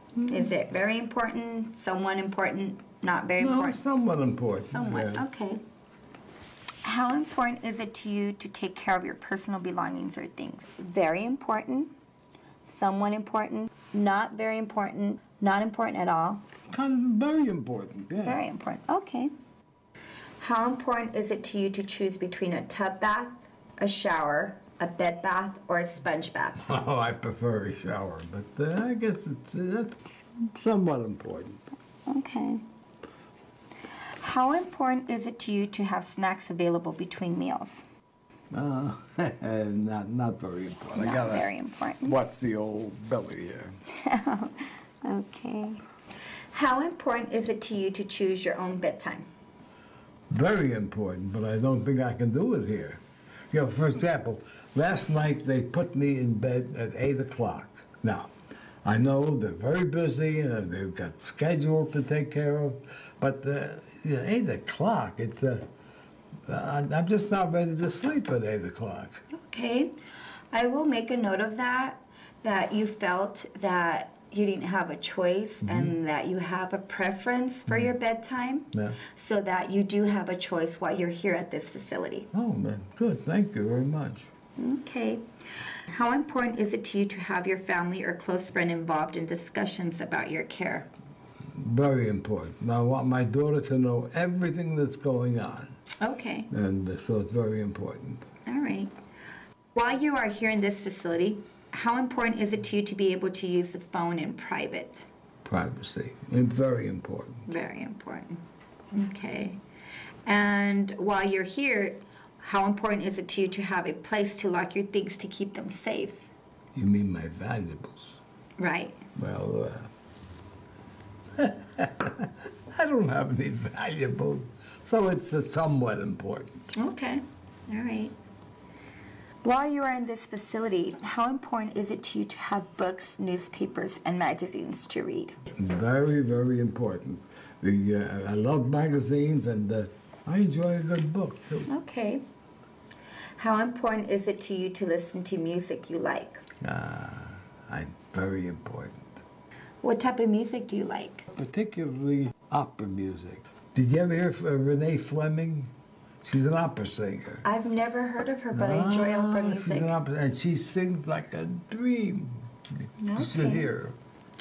Mm. Is it very important, somewhat important, not very no, important? somewhat important. Somewhat, yeah. okay. How important is it to you to take care of your personal belongings or things? Very important, somewhat important, not very important, not important at all. Kind of very important, yeah. Very important, okay. How important is it to you to choose between a tub bath, a shower, a bed bath, or a sponge bath? Oh, I prefer a shower, but uh, I guess it's uh, that's somewhat important. Okay. How important is it to you to have snacks available between meals? Uh, not not very important. Not I gotta very important. watch the old belly here. Okay. How important is it to you to choose your own bedtime? Very important, but I don't think I can do it here. You know, for example, last night they put me in bed at eight o'clock. Now, I know they're very busy and they've got schedule to take care of, but uh, you know, eight o'clock, it's, uh, I'm just not ready to sleep at eight o'clock. Okay. I will make a note of that, that you felt that you didn't have a choice mm-hmm. and that you have a preference for mm-hmm. your bedtime, yeah. so that you do have a choice while you're here at this facility. Oh, man, good. Thank you very much. Okay. How important is it to you to have your family or close friend involved in discussions about your care? Very important. I want my daughter to know everything that's going on. Okay. And uh, so it's very important. All right. While you are here in this facility, how important is it to you to be able to use the phone in private? Privacy. It's very important. Very important. Okay. And while you're here, how important is it to you to have a place to lock your things to keep them safe? You mean my valuables? Right. Well, uh, I don't have any valuables, so it's uh, somewhat important. Okay. All right. While you are in this facility, how important is it to you to have books, newspapers, and magazines to read? Very, very important. The, uh, I love magazines, and uh, I enjoy a good book, too. Okay. How important is it to you to listen to music you like? Ah, I, very important. What type of music do you like? Particularly opera music. Did you ever hear of uh, Renee Fleming? She's an opera singer. I've never heard of her, but ah, I enjoy opera music. She's an opera, and she sings like a dream. Okay. You should hear her.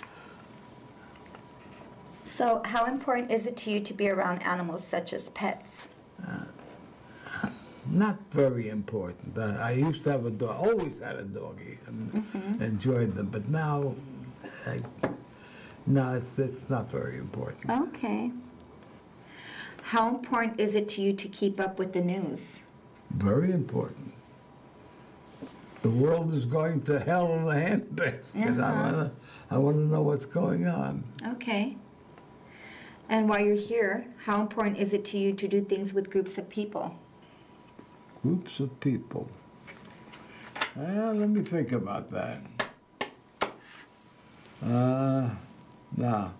So, how important is it to you to be around animals such as pets? Uh, not very important. Uh, I used to have a dog. Always had a doggie and mm-hmm. enjoyed them, but now, I, no, it's, it's not very important. Okay. How important is it to you to keep up with the news? Very important. The world is going to hell in a handbasket. Uh-huh. I wanna, I wanna know what's going on. Okay. And while you're here, how important is it to you to do things with groups of people? Groups of people. Well, let me think about that. Uh, no.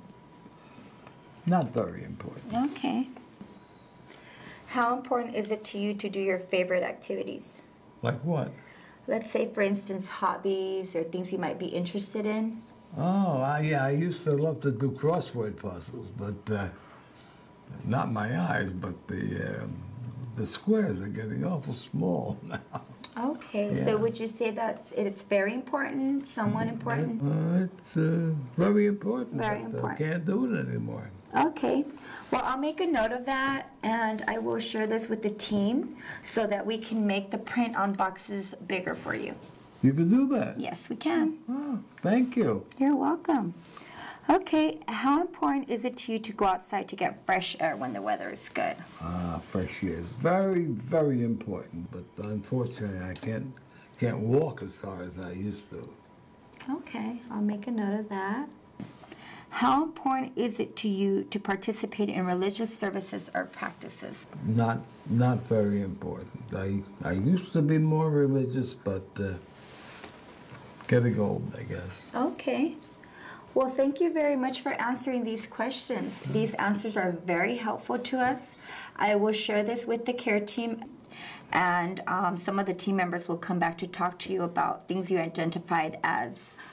Not very important. Okay. How important is it to you to do your favorite activities? Like what? Let's say, for instance, hobbies or things you might be interested in. Oh, I, yeah, I used to love to do crossword puzzles, but uh, not my eyes, but the, um, the squares are getting awful small now. Okay, yeah. So would you say that it's very important, somewhat important? Uh, it's uh, very important. Very but important. I can't do it anymore. Okay, well, I'll make a note of that, and I will share this with the team so that we can make the print on boxes bigger for you. You can do that? Yes, we can. Oh, thank you. You're welcome. Okay, how important is it to you to go outside to get fresh air when the weather is good? Ah, fresh air is very, very important, but unfortunately I can't, can't walk as far as I used to. Okay, I'll make a note of that. How important is it to you to participate in religious services or practices? Not, not very important. I, I used to be more religious, but uh, getting old, I guess. Okay. Well, thank you very much for answering these questions. These answers are very helpful to us. I will share this with the care team, and um, some of the team members will come back to talk to you about things you identified as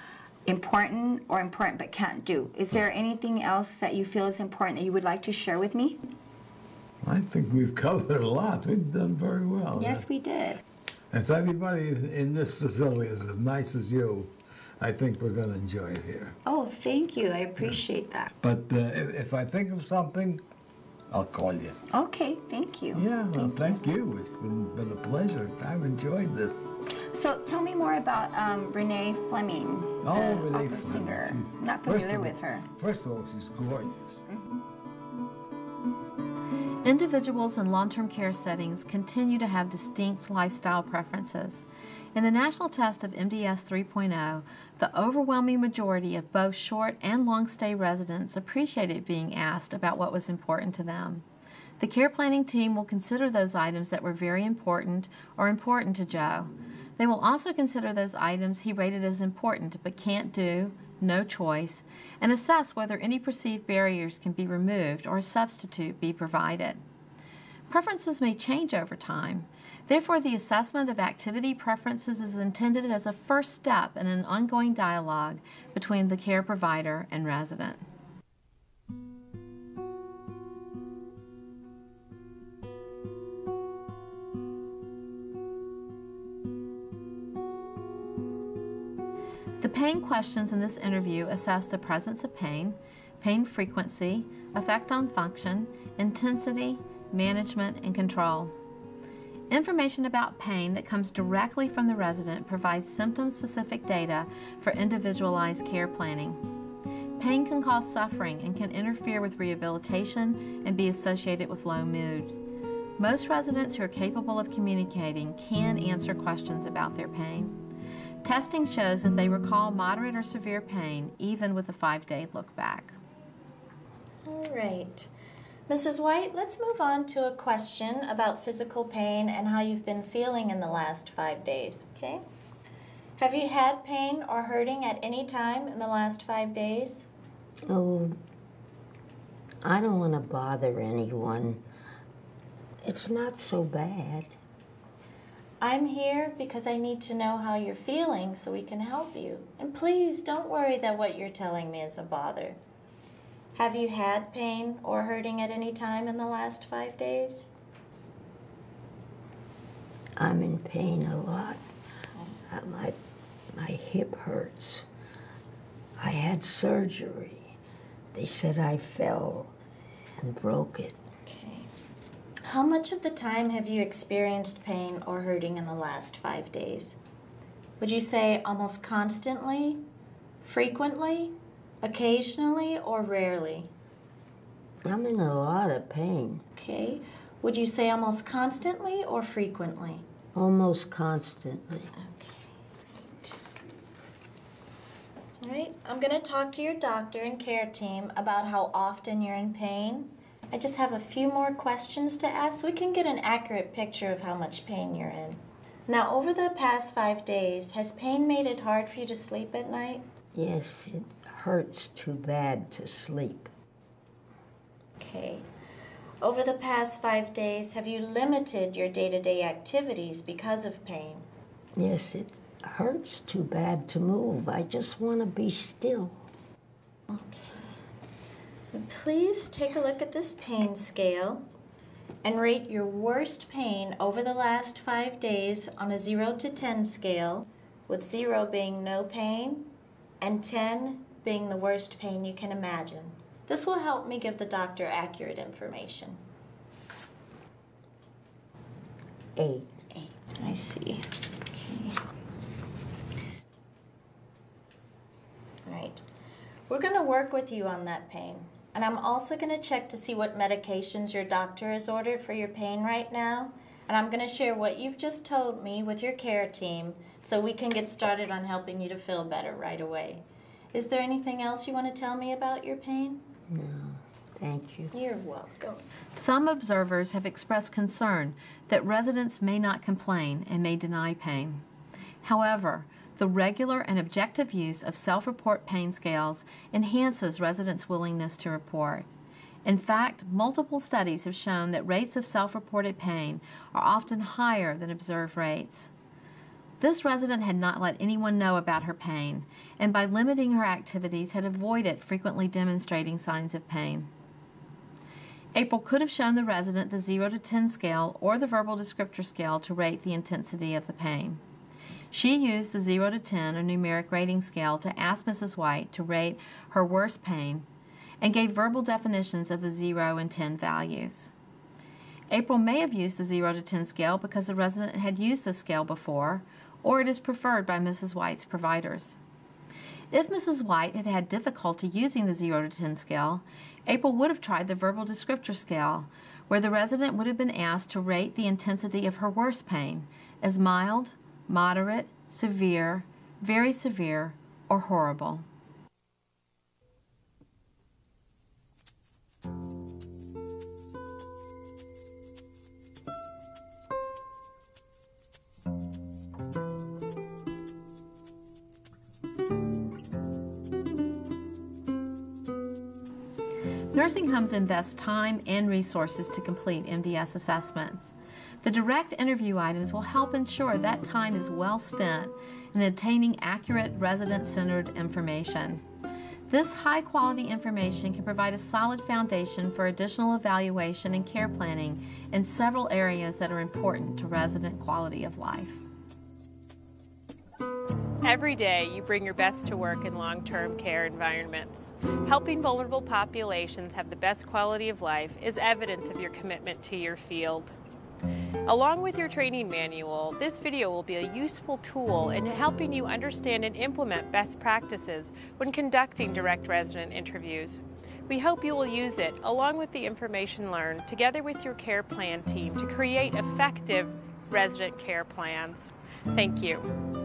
important or important but can't do. Is there anything else that you feel is important that you would like to share with me? I think we've covered a lot. We've done very well. Yes, we did. If everybody in this facility is as nice as you, I think we're going to enjoy it here. Oh, thank you. I appreciate that. But uh, if, if I think of something, I'll call you. Okay, thank you. Yeah, well, thank, thank you. you. It's been, been a pleasure. I've enjoyed this. So tell me more about um, Renee Fleming, oh, the Renee opera Fleming. singer. She, I'm not familiar with her. First of all, she's gorgeous. Mm-hmm. Individuals in long-term care settings continue to have distinct lifestyle preferences. In the national test of M D S three point oh, the overwhelming majority of both short and long-stay residents appreciated being asked about what was important to them. The care planning team will consider those items that were very important or important to Joe. They will also consider those items he rated as important but can't do, no choice, and assess whether any perceived barriers can be removed or a substitute be provided. Preferences may change over time. Therefore, the assessment of activity preferences is intended as a first step in an ongoing dialogue between the care provider and resident. The pain questions in this interview assess the presence of pain, pain frequency, effect on function, intensity, management, and control. Information about pain that comes directly from the resident provides symptom-specific data for individualized care planning. Pain can cause suffering and can interfere with rehabilitation and be associated with low mood. Most residents who are capable of communicating can answer questions about their pain. Testing shows that they recall moderate or severe pain even with a five-day look back. All right. Missus White, let's move on to a question about physical pain and how you've been feeling in the last five days, okay? Have you had pain or hurting at any time in the last five days? Oh, I don't want to bother anyone. It's not so bad. I'm here because I need to know how you're feeling so we can help you. And please don't worry that what you're telling me is a bother. Have you had pain or hurting at any time in the last five days? I'm in pain a lot. Uh, my, my hip hurts. I had surgery. They said I fell and broke it. Okay. How much of the time have you experienced pain or hurting in the last five days? Would you say almost constantly, frequently, occasionally, or rarely? I'm in a lot of pain. Okay. Would you say almost constantly or frequently? Almost constantly. Okay. All right. I'm going to talk to your doctor and care team about how often you're in pain. I just have a few more questions to ask so we can get an accurate picture of how much pain you're in. Now, over the past five days, has pain made it hard for you to sleep at night? Yes, it hurts too bad to sleep. Okay. Over the past five days, have you limited your day-to-day activities because of pain? Yes, it hurts too bad to move. I just want to be still. Okay. And please take a look at this pain scale and rate your worst pain over the last five days on a zero to ten scale, with zero being no pain and ten being the worst pain you can imagine. This will help me give the doctor accurate information. Eight. Eight, I see. Okay. All right. We're going to work with you on that pain. And I'm also going to check to see what medications your doctor has ordered for your pain right now. And I'm going to share what you've just told me with your care team so we can get started on helping you to feel better right away. Is there anything else you want to tell me about your pain? No, thank you. You're welcome. Some observers have expressed concern that residents may not complain and may deny pain. However, the regular and objective use of self-report pain scales enhances residents' willingness to report. In fact, multiple studies have shown that rates of self-reported pain are often higher than observed rates. This resident had not let anyone know about her pain, and by limiting her activities had avoided frequently demonstrating signs of pain. April could have shown the resident the zero to ten scale or the verbal descriptor scale to rate the intensity of the pain. She used the zero to ten, or numeric rating scale, to ask Missus White to rate her worst pain and gave verbal definitions of the zero and ten values. April may have used the zero to ten scale because the resident had used this scale before, or it is preferred by Missus White's providers. If Missus White had had difficulty using the zero to ten scale, April would have tried the verbal descriptor scale, where the resident would have been asked to rate the intensity of her worst pain as mild, moderate, severe, very severe, or horrible. Nursing homes invest time and resources to complete M D S assessments. The direct interview items will help ensure that time is well spent in obtaining accurate, resident-centered information. This high-quality information can provide a solid foundation for additional evaluation and care planning in several areas that are important to resident quality of life. Every day, you bring your best to work in long-term care environments. Helping vulnerable populations have the best quality of life is evidence of your commitment to your field. Along with your training manual, this video will be a useful tool in helping you understand and implement best practices when conducting direct resident interviews. We hope you will use it, along with the information learned, together with your care plan team to create effective resident care plans. Thank you.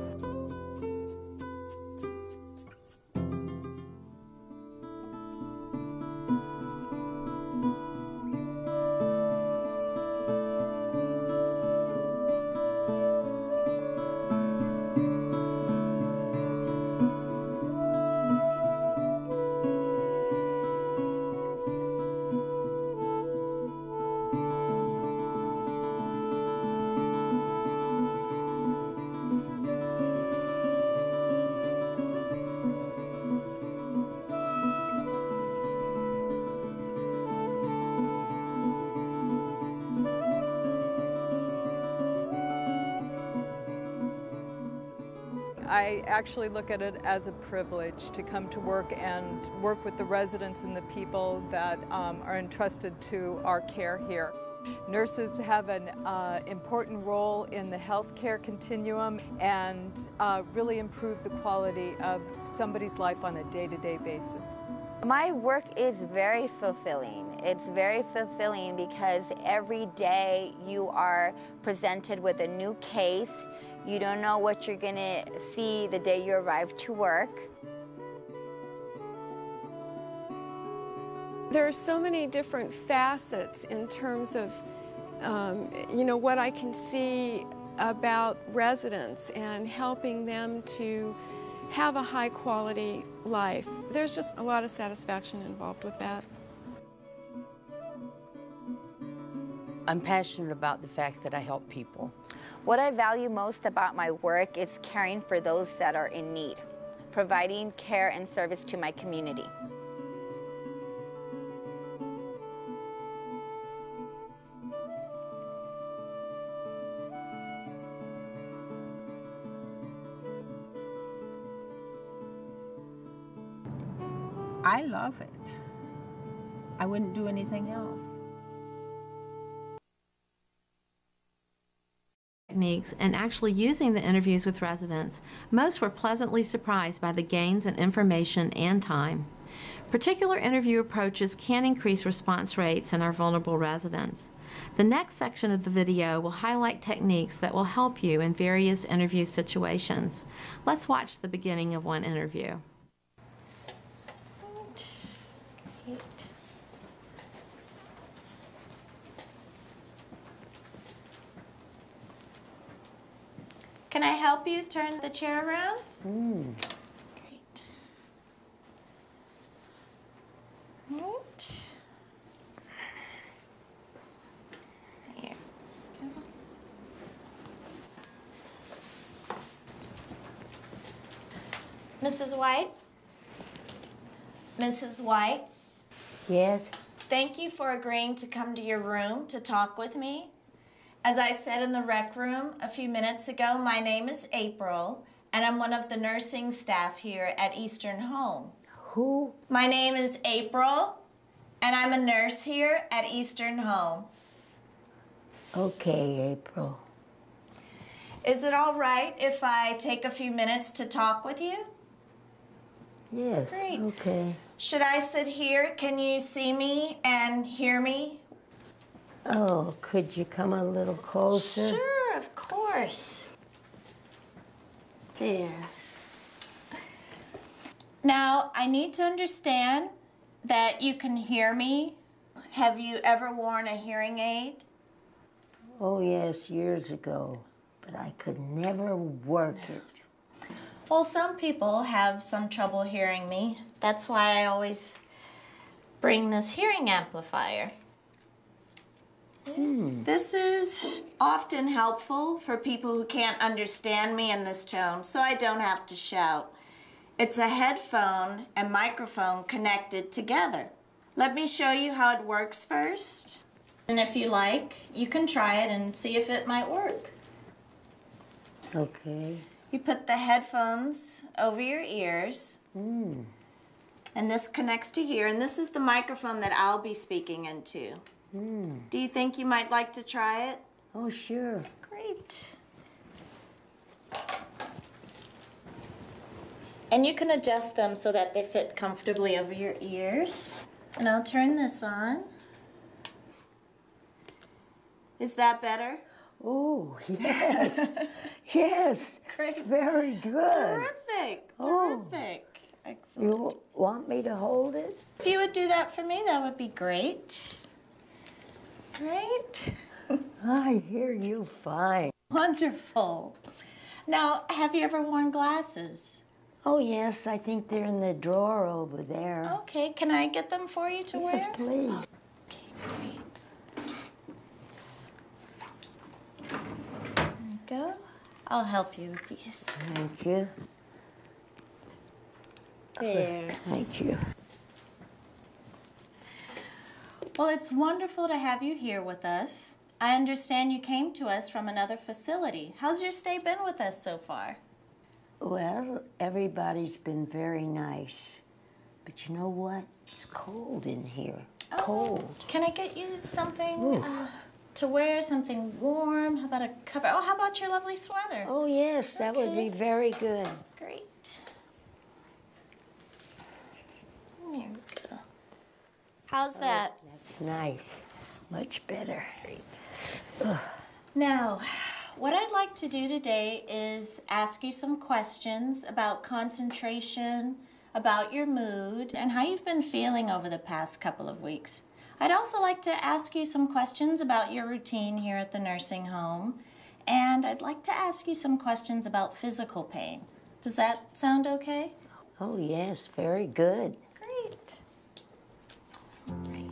I actually look at it as a privilege to come to work and work with the residents and the people that um, are entrusted to our care here. Nurses have an uh, important role in the healthcare continuum and uh, really improve the quality of somebody's life on a day-to-day basis. My work is very fulfilling. It's very fulfilling because every day you are presented with a new case. You don't know what you're going to see the day you arrive to work. There are so many different facets in terms of, um, you know, what I can see about residents and helping them to have a high quality life. There's just a lot of satisfaction involved with that. I'm passionate about the fact that I help people. What I value most about my work is caring for those that are in need, providing care and service to my community. I love it. I wouldn't do anything else. Techniques and actually using the interviews with residents, most were pleasantly surprised by the gains in information and time. Particular interview approaches can increase response rates in our vulnerable residents. The next section of the video will highlight techniques that will help you in various interview situations. Let's watch the beginning of one interview. Can I help you turn the chair around? Mm. Great. Right. There. Missus White? Missus White? Yes? Thank you for agreeing to come to your room to talk with me. As I said in the rec room a few minutes ago, my name is April, and I'm one of the nursing staff here at Eastern Home. Who? My name is April, and I'm a nurse here at Eastern Home. Okay, April. Is it all right if I take a few minutes to talk with you? Yes, Great. okay. Should I sit here? Can you see me and hear me? Oh, could you come a little closer? Sure, of course. There. Now, I need to understand that you can hear me. Have you ever worn a hearing aid? Oh, yes, years ago, but I could never work it. Well, some people have some trouble hearing me. That's why I always bring this hearing amplifier. Hmm. This is often helpful for people who can't understand me in this tone, so I don't have to shout. It's a headphone and microphone connected together. Let me show you how it works first. And if you like, you can try it and see if it might work. Okay. You put the headphones over your ears. Hmm. And this connects to here, and this is the microphone that I'll be speaking into. Hmm. Do you think you might like to try it? Oh, sure. Great. And you can adjust them so that they fit comfortably over your ears. And I'll turn this on. Is that better? Oh, yes. Yes. Great. It's very good. Terrific. Oh. Terrific. Excellent. You want me to hold it? If you would do that for me, that would be great. Great. I hear you fine. Wonderful. Now, have you ever worn glasses? Oh, yes, I think they're in the drawer over there. Okay, can I get them for you to wear? Yes, please. Okay, great. There you go. I'll help you with these. Thank you. There. Thank you. Well, it's wonderful to have you here with us. I understand you came to us from another facility. How's your stay been with us so far? Well, everybody's been very nice. But you know what? It's cold in here. Oh, Cold. Can I get you something uh, to wear, something warm? How about a cover? Oh, how about your lovely sweater? Oh, yes, that would Okay. be very good. Great. There we go. How's that? That's nice. Much better. Great. Now, what I'd like to do today is ask you some questions about concentration, about your mood, and how you've been feeling over the past couple of weeks. I'd also like to ask you some questions about your routine here at the nursing home, and I'd like to ask you some questions about physical pain. Does that sound okay? Oh, yes, very good. Great. Great.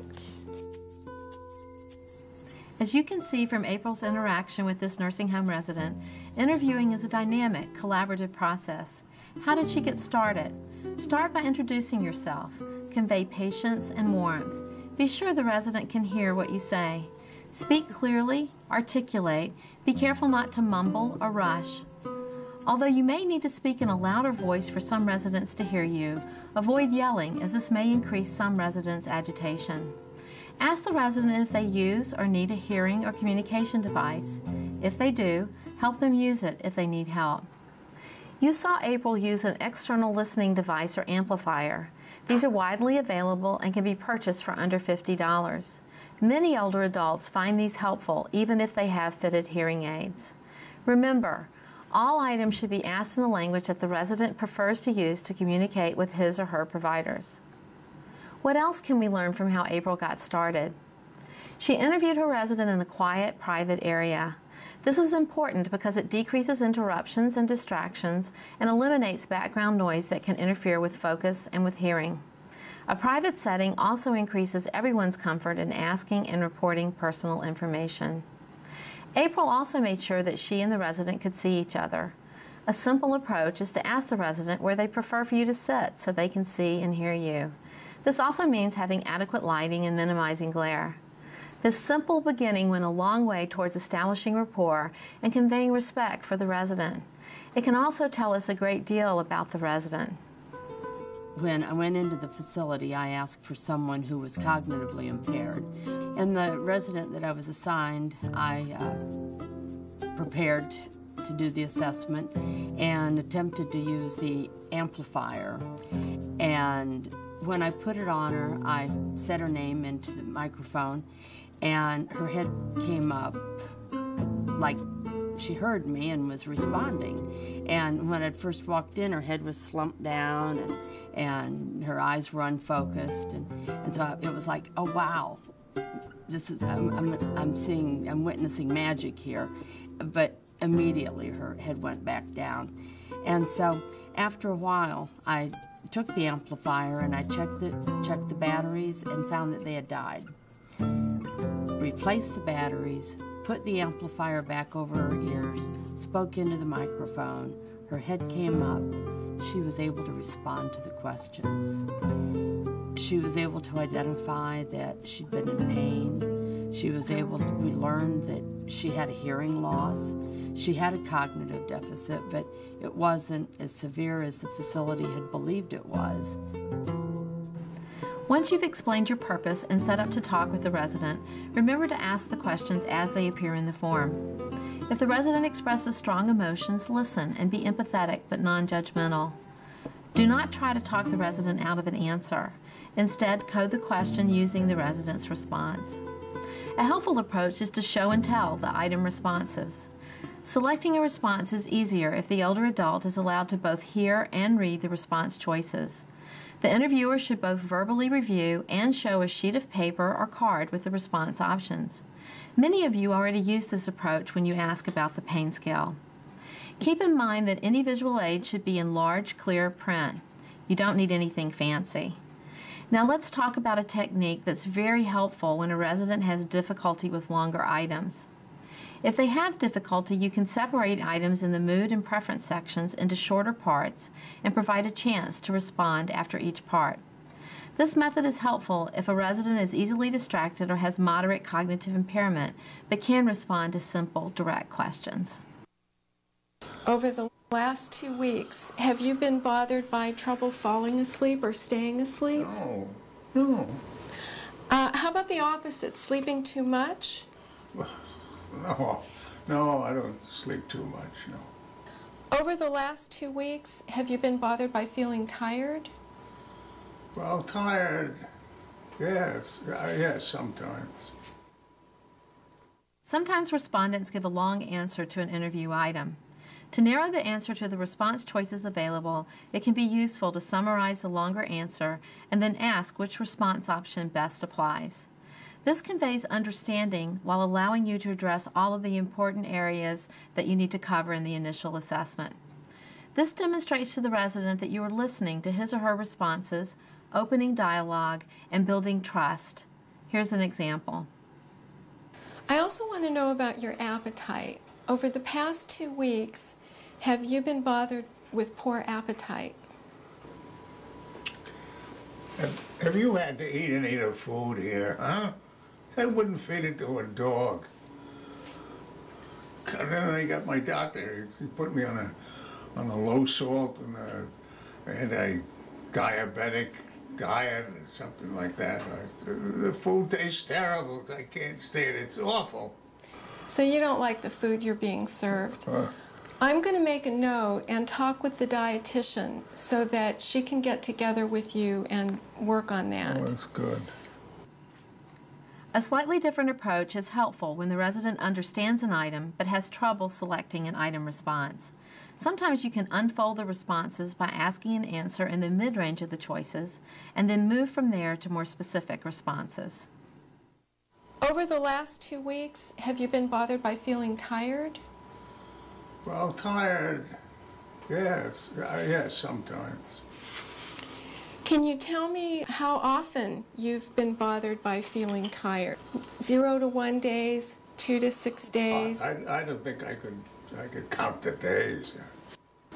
As you can see from April's interaction with this nursing home resident, interviewing is a dynamic, collaborative process. How did she get started? Start by introducing yourself. Convey patience and warmth. Be sure the resident can hear what you say. Speak clearly, articulate. Be careful not to mumble or rush. Although you may need to speak in a louder voice for some residents to hear you, avoid yelling, as this may increase some residents' agitation. Ask the resident if they use or need a hearing or communication device. If they do, help them use it if they need help. You saw April use an external listening device or amplifier. These are widely available and can be purchased for under fifty dollars. Many older adults find these helpful even if they have fitted hearing aids. Remember, all items should be asked in the language that the resident prefers to use to communicate with his or her providers. What else can we learn from how April got started? She interviewed her resident in a quiet, private area. This is important because it decreases interruptions and distractions and eliminates background noise that can interfere with focus and with hearing. A private setting also increases everyone's comfort in asking and reporting personal information. April also made sure that she and the resident could see each other. A simple approach is to ask the resident where they prefer for you to sit so they can see and hear you. This also means having adequate lighting and minimizing glare. This simple beginning went a long way towards establishing rapport and conveying respect for the resident. It can also tell us a great deal about the resident. When I went into the facility, I asked for someone who was cognitively impaired. And the resident that I was assigned, I uh, prepared to do the assessment and attempted to use the amplifier. And when I put it on her, I said her name into the microphone, and her head came up like she heard me and was responding. And when I first walked in, her head was slumped down and, and her eyes were unfocused. And, and so it was like, oh, wow, this is, I'm, I'm, I'm seeing, I'm witnessing magic here. But immediately her head went back down. And so after a while, I took the amplifier and I checked it, checked the batteries and found that they had died. Replaced the batteries, put the amplifier back over her ears, spoke into the microphone, her head came up, she was able to respond to the questions. She was able to identify that she'd been in pain. She was able to, we learned that she had a hearing loss. She had a cognitive deficit, but it wasn't as severe as the facility had believed it was. Once you've explained your purpose and set up to talk with the resident, remember to ask the questions as they appear in the form. If the resident expresses strong emotions, listen and be empathetic but non-judgmental. Do not try to talk the resident out of an answer. Instead, code the question using the resident's response. A helpful approach is to show and tell the item responses. Selecting a response is easier if the older adult is allowed to both hear and read the response choices. The interviewer should both verbally review and show a sheet of paper or card with the response options. Many of you already use this approach when you ask about the pain scale. Keep in mind that any visual aid should be in large, clear print. You don't need anything fancy. Now let's talk about a technique that's very helpful when a resident has difficulty with longer items. If they have difficulty, you can separate items in the mood and preference sections into shorter parts and provide a chance to respond after each part. This method is helpful if a resident is easily distracted or has moderate cognitive impairment, but can respond to simple, direct questions. Over the last two weeks, have you been bothered by trouble falling asleep or staying asleep? No, no. Uh, how about the opposite, sleeping too much? No, no, I don't sleep too much, no. Over the last two weeks, have you been bothered by feeling tired? Well, tired, yes, uh, yes, sometimes. Sometimes respondents give a long answer to an interview item. To narrow the answer to the response choices available, it can be useful to summarize the longer answer and then ask which response option best applies. This conveys understanding while allowing you to address all of the important areas that you need to cover in the initial assessment. This demonstrates to the resident that you are listening to his or her responses, opening dialogue, and building trust. Here's an example. I also want to know about your appetite. Over the past two weeks, have you been bothered with poor appetite? Have, have you had to eat any of the food here, huh? I wouldn't feed it to a dog. And then I got my doctor. He put me on a on a low salt and a, and a diabetic diet or something like that. I, the, the food tastes terrible. I can't stand it. It's awful. So you don't like the food you're being served? Uh, I'm going to make a note and talk with the dietitian so that she can get together with you and work on that. Oh, that's good. A slightly different approach is helpful when the resident understands an item but has trouble selecting an item response. Sometimes you can unfold the responses by asking an answer in the mid-range of the choices and then move from there to more specific responses. Over the last two weeks, have you been bothered by feeling tired? Well, tired, yes, uh, yes, sometimes. Can you tell me how often you've been bothered by feeling tired? Zero to one days, two to six days? Uh, I, I don't think I could, I could count the days.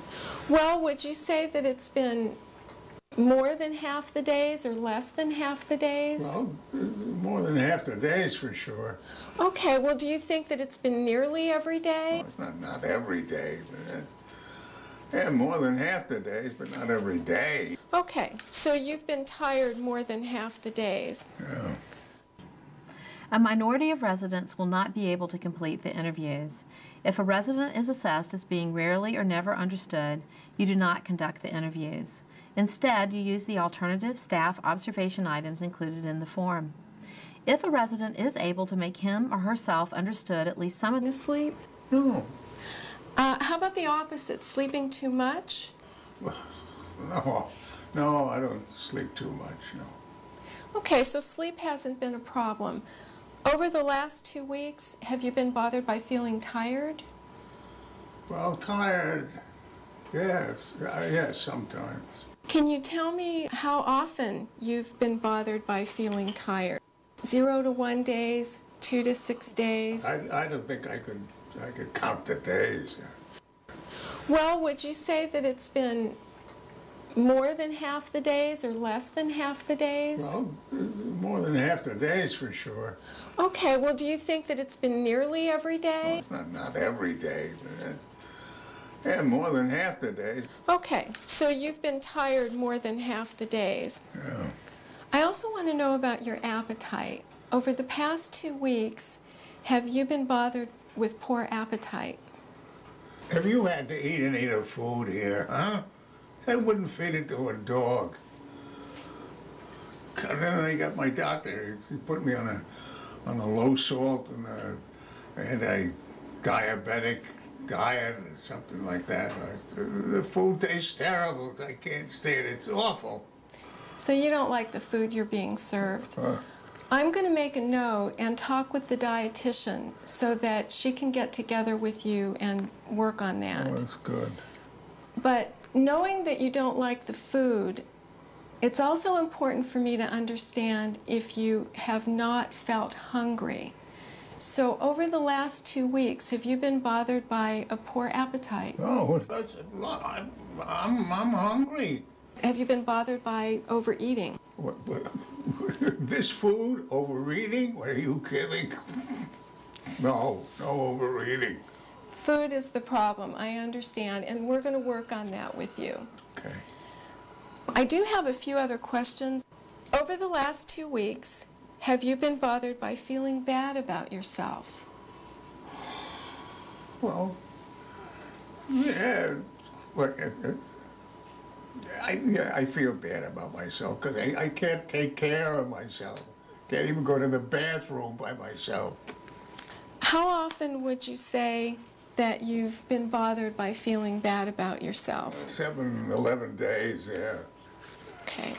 Well, would you say that it's been more than half the days or less than half the days? Well, more than half the days for sure. Okay, well, do you think that it's been nearly every day? Well, it's not, not every day, but uh, yeah, more than half the days, but not every day. Okay, so you've been tired more than half the days. Yeah. A minority of residents will not be able to complete the interviews. If a resident is assessed as being rarely or never understood, you do not conduct the interviews. Instead, you use the alternative staff observation items included in the form. If a resident is able to make him or herself understood at least some of the sleep? No. Uh, how about the opposite, sleeping too much? No, no, I don't sleep too much, no. Okay, so sleep hasn't been a problem. Over the last two weeks, have you been bothered by feeling tired? Well, tired, yes, uh, yes, sometimes. Can you tell me how often you've been bothered by feeling tired? Zero to one days, two to six days? I, I don't think I could, I could count the days. Well, would you say that it's been more than half the days or less than half the days? Well, more than half the days for sure. Okay, well, do you think that it's been nearly every day? Well, it's not, not every day, but uh, yeah, more than half the days. Okay, so you've been tired more than half the days. Yeah. I also want to know about your appetite. Over the past two weeks, have you been bothered with poor appetite? Have you had to eat any of the food here, huh? I wouldn't feed it to a dog. And then I got my doctor. He put me on a on a low salt and a, and a diabetic diet or something like that. I, the, the food tastes terrible. I can't stand it. It's awful. So you don't like the food you're being served? Uh, I'm going to make a note and talk with the dietitian so that she can get together with you and work on that. Oh, that's good. But knowing that you don't like the food, it's also important for me to understand if you have not felt hungry. So over the last two weeks, have you been bothered by a poor appetite? Oh, that's, I'm, I'm, I'm hungry. Have you been bothered by overeating? What, what, this food, overeating? What, are you kidding? No, no overeating. Food is the problem, I understand, and we're going to work on that with you. Okay. I do have a few other questions. Over the last two weeks, have you been bothered by feeling bad about yourself? Well, yeah, look, it, it, I, yeah, I feel bad about myself because I, I can't take care of myself. Can't even go to the bathroom by myself. How often would you say that you've been bothered by feeling bad about yourself? Seven, eleven days, yeah. Okay.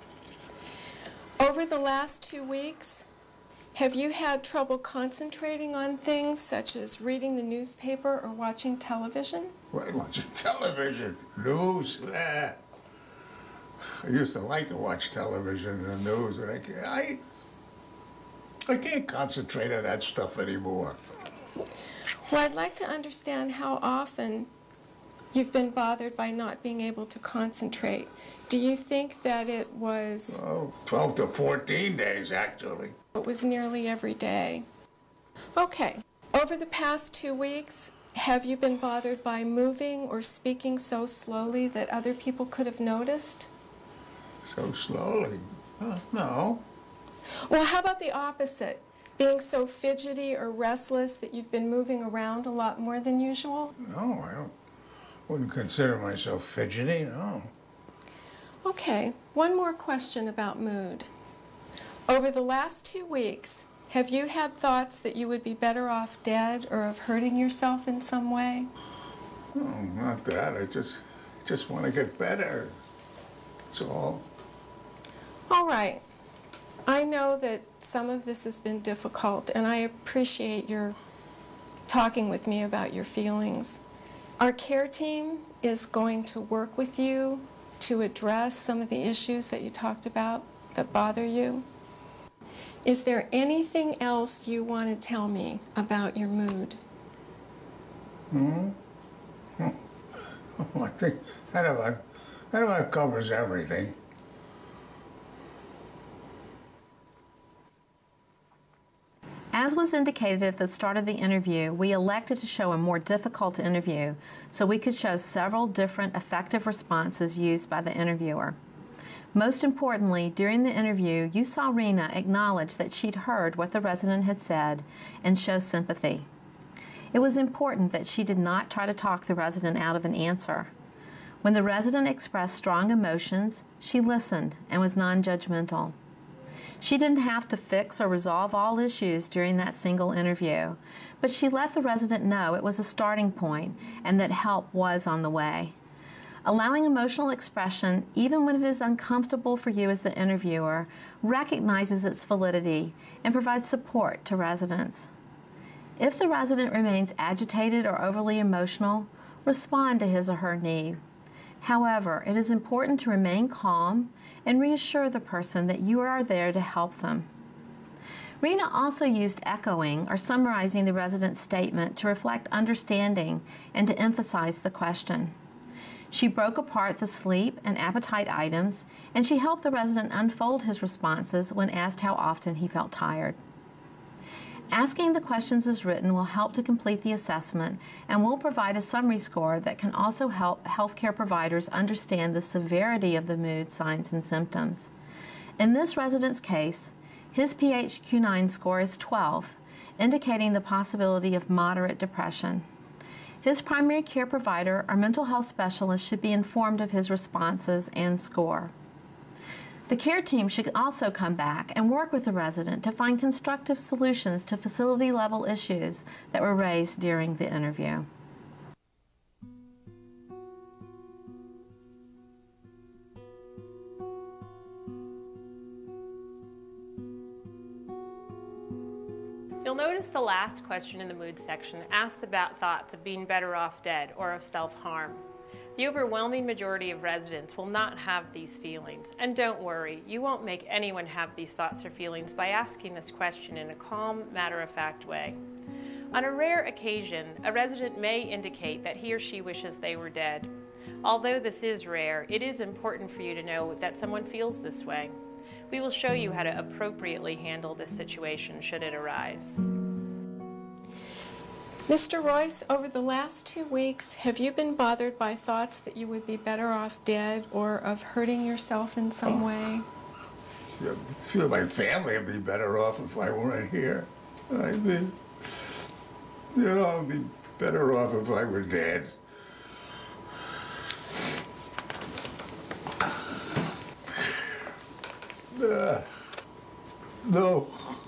Over the last two weeks, have you had trouble concentrating on things such as reading the newspaper or watching television? What, watching television? News? Eh. I used to like to watch television and the news, but I can't, I, I can't concentrate on that stuff anymore. Well, I'd like to understand how often you've been bothered by not being able to concentrate. Do you think that it was... Oh, twelve to fourteen days, actually. It was nearly every day. Okay. Over the past two weeks, have you been bothered by moving or speaking so slowly that other people could have noticed? So slowly? Uh, no. Well, how about the opposite? Being so fidgety or restless that you've been moving around a lot more than usual? No, I don't, wouldn't consider myself fidgety, no. Okay, one more question about mood. Over the last two weeks, have you had thoughts that you would be better off dead or of hurting yourself in some way? No, not that. I just, just want to get better. That's all. All right. I know that some of this has been difficult, and I appreciate your talking with me about your feelings. Our care team is going to work with you to address some of the issues that you talked about that bother you. Is there anything else you want to tell me about your mood? Hmm? I think that about, that about covers everything. As was indicated at the start of the interview, we elected to show a more difficult interview so we could show several different effective responses used by the interviewer. Most importantly, during the interview, you saw Rena acknowledge that she'd heard what the resident had said and show sympathy. It was important that she did not try to talk the resident out of an answer. When the resident expressed strong emotions, she listened and was non-judgmental. She didn't have to fix or resolve all issues during that single interview, but she let the resident know it was a starting point and that help was on the way. Allowing emotional expression, even when it is uncomfortable for you as the interviewer, recognizes its validity and provides support to residents. If the resident remains agitated or overly emotional, respond to his or her need. However, it is important to remain calm and reassure the person that you are there to help them. Rena also used echoing or summarizing the resident's statement to reflect understanding and to emphasize the question. She broke apart the sleep and appetite items, and she helped the resident unfold his responses when asked how often he felt tired. Asking the questions as written will help to complete the assessment and will provide a summary score that can also help healthcare providers understand the severity of the mood signs and symptoms. In this resident's case, his P H Q nine score is twelve, indicating the possibility of moderate depression. His primary care provider or mental health specialist should be informed of his responses and score. The care team should also come back and work with the resident to find constructive solutions to facility-level issues that were raised during the interview. You'll notice the last question in the mood section asks about thoughts of being better off dead or of self-harm. The overwhelming majority of residents will not have these feelings. And don't worry, you won't make anyone have these thoughts or feelings by asking this question in a calm, matter-of-fact way. On a rare occasion, a resident may indicate that he or she wishes they were dead. Although this is rare, it is important for you to know that someone feels this way. We will show you how to appropriately handle this situation should it arise. Mister Royce, over the last two weeks, have you been bothered by thoughts that you would be better off dead or of hurting yourself in some way? I feel my family would be better off if I weren't here. I'd be, you know, I'd be better off if I were dead. Uh, no.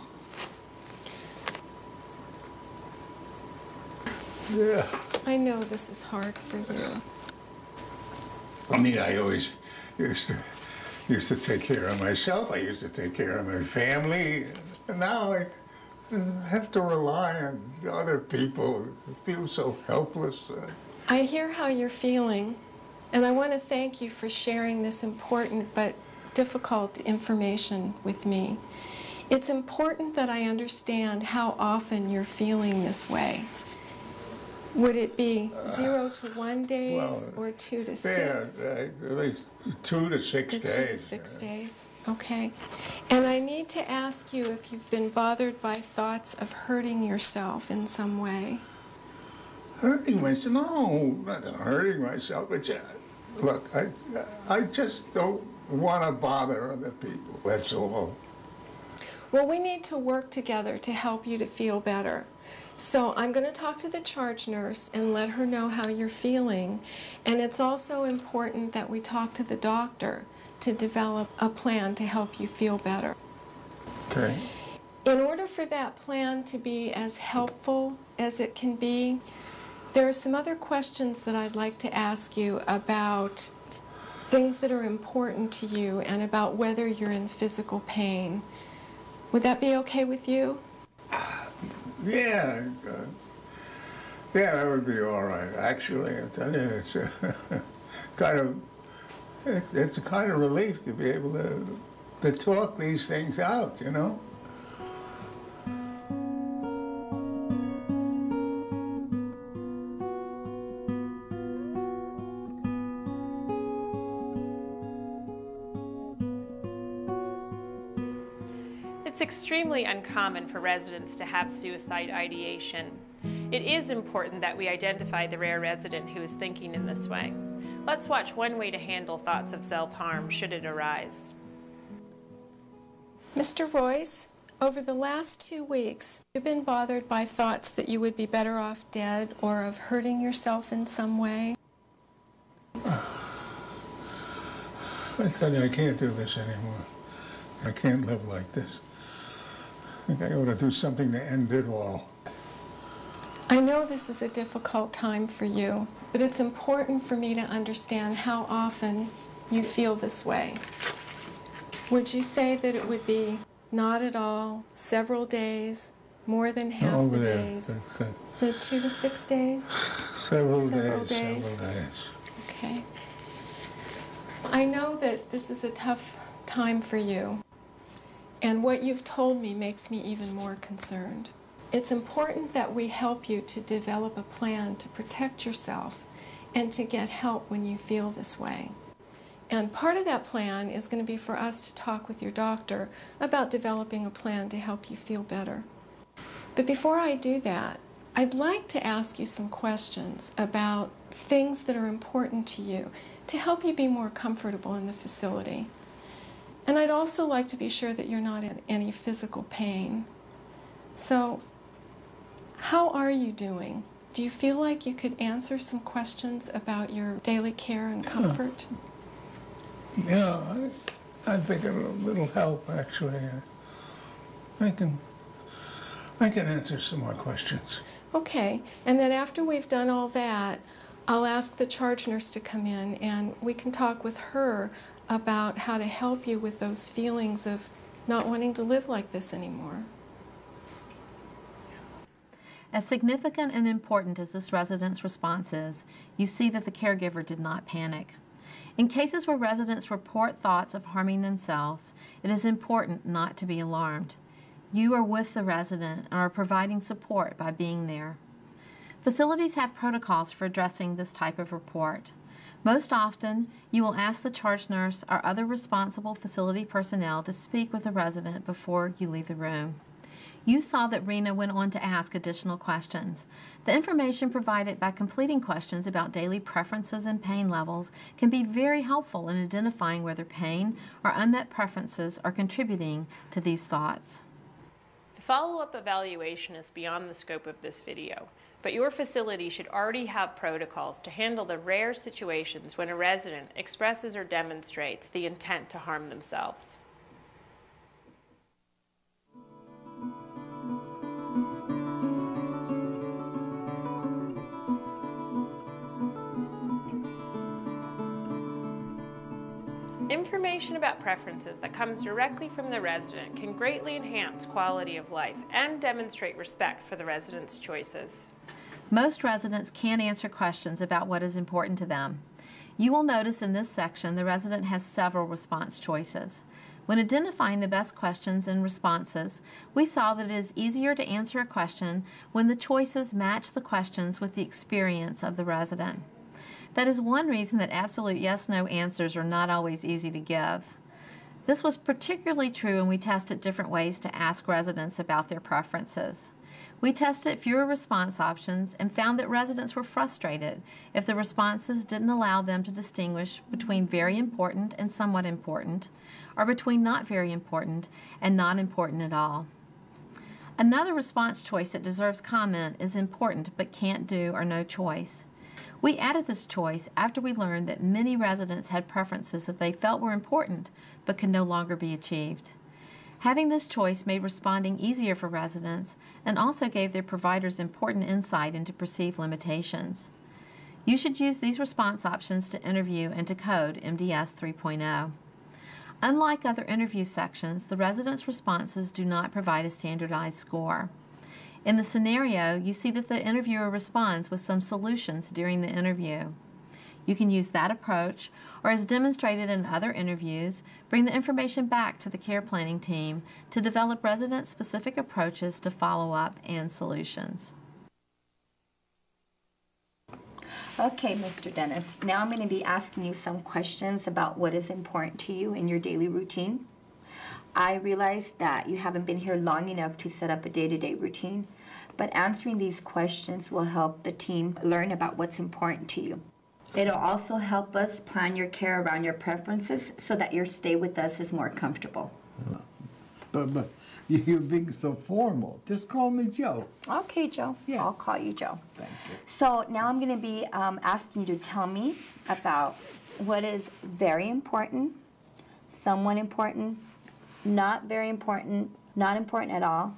Yeah. I know this is hard for you. I mean, I always used to used to take care of myself. I used to take care of my family. And now I have to rely on other people. I feel so helpless. I hear how you're feeling, and I want to thank you for sharing this important but difficult information with me. It's important that I understand how often you're feeling this way. Would it be zero to one days well, or two to yeah, six? Uh, at least two to six the days. Two to six days. Okay. And I need to ask you if you've been bothered by thoughts of hurting yourself in some way. Hurting myself? No, not hurting myself. But yeah, look, I, I just don't want to bother other people. That's all. Well, we need to work together to help you to feel better. So I'm going to talk to the charge nurse and let her know how you're feeling. And it's also important that we talk to the doctor to develop a plan to help you feel better. Okay. In order for that plan to be as helpful as it can be, there are some other questions that I'd like to ask you about things that are important to you and about whether you're in physical pain. Would that be okay with you? Yeah, uh, yeah, that would be all right. Actually, I tell you, it's a kind of, it's, it's a kind of relief to be able to to talk these things out, you know. It's extremely uncommon for residents to have suicide ideation. It is important that we identify the rare resident who is thinking in this way. Let's watch one way to handle thoughts of self-harm should it arise. Mister Royce, over the last two weeks, you've been bothered by thoughts that you would be better off dead or of hurting yourself in some way? I tell you, I can't do this anymore. I can't live like this. I think I ought to do something to end it all. I know this is a difficult time for you, but it's important for me to understand how often you feel this way. Would you say that it would be not at all, several days, more than half Over the there. days? That's it. The two to six days? Several, Several days, days. Several days. Okay. I know that this is a tough time for you, and what you've told me makes me even more concerned. It's important that we help you to develop a plan to protect yourself and to get help when you feel this way. And part of that plan is going to be for us to talk with your doctor about developing a plan to help you feel better. But before I do that, I'd like to ask you some questions about things that are important to you to help you be more comfortable in the facility. And I'd also like to be sure that you're not in any physical pain. So, how are you doing? Do you feel like you could answer some questions about your daily care and comfort? Yeah, I, I think a little help, actually. I can, I can answer some more questions. Okay, and then after we've done all that, I'll ask the charge nurse to come in and we can talk with her about how to help you with those feelings of not wanting to live like this anymore. As significant and important as this resident's response is, you see that the caregiver did not panic. In cases where residents report thoughts of harming themselves, it is important not to be alarmed. You are with the resident and are providing support by being there. Facilities have protocols for addressing this type of report. Most often, you will ask the charge nurse or other responsible facility personnel to speak with the resident before you leave the room. You saw that Rena went on to ask additional questions. The information provided by completing questions about daily preferences and pain levels can be very helpful in identifying whether pain or unmet preferences are contributing to these thoughts. The follow-up evaluation is beyond the scope of this video, but your facility should already have protocols to handle the rare situations when a resident expresses or demonstrates the intent to harm themselves. Information about preferences that comes directly from the resident can greatly enhance quality of life and demonstrate respect for the resident's choices. Most residents can answer questions about what is important to them. You will notice in this section the resident has several response choices. When identifying the best questions and responses, we saw that it is easier to answer a question when the choices match the questions with the experience of the resident. That is one reason that absolute yes-no answers are not always easy to give. This was particularly true when we tested different ways to ask residents about their preferences. We tested fewer response options and found that residents were frustrated if the responses didn't allow them to distinguish between very important and somewhat important, or between not very important and not important at all. Another response choice that deserves comment is important but can't do or no choice. We added this choice after we learned that many residents had preferences that they felt were important but could no longer be achieved. Having this choice made responding easier for residents and also gave their providers important insight into perceived limitations. You should use these response options to interview and to code M D S three point oh. Unlike other interview sections, the residents' responses do not provide a standardized score. In the scenario, you see that the interviewer responds with some solutions during the interview. You can use that approach, or as demonstrated in other interviews, bring the information back to the care planning team to develop resident-specific approaches to follow-up and solutions. Okay, Mister Dennis, now I'm going to be asking you some questions about what is important to you in your daily routine. I realize that you haven't been here long enough to set up a day-to-day routine, but answering these questions will help the team learn about what's important to you. It'll also help us plan your care around your preferences so that your stay with us is more comfortable. But, but you're being so formal. Just call me Joe. Okay, Joe. Yeah. I'll call you Joe. Thank you. So now I'm going to be um, asking you to tell me about what is very important, somewhat important, not very important, not important at all,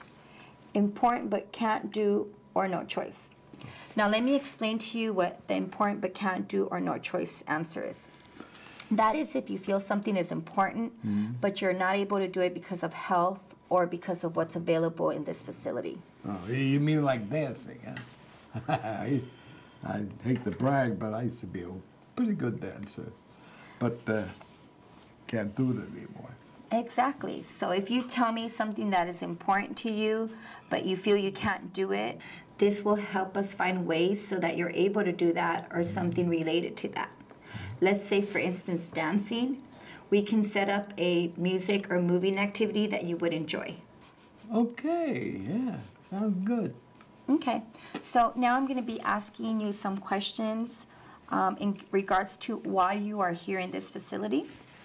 important but can't do, or no choice. Now let me explain to you what the important but can't do or no choice answer is. That is if you feel something is important, mm-hmm. but you're not able to do it because of health or because of what's available in this facility. Oh, you mean like dancing, huh? I, I hate to brag, but I used to be a pretty good dancer, but uh, can't do it anymore. Exactly. So if you tell me something that is important to you, but you feel you can't do it, this will help us find ways so that you're able to do that or something related to that. Let's say, for instance, dancing. We can set up a music or moving activity that you would enjoy. Okay, yeah, sounds good. Okay, so now I'm going to be asking you some questions um, in regards to why you are here in this facility.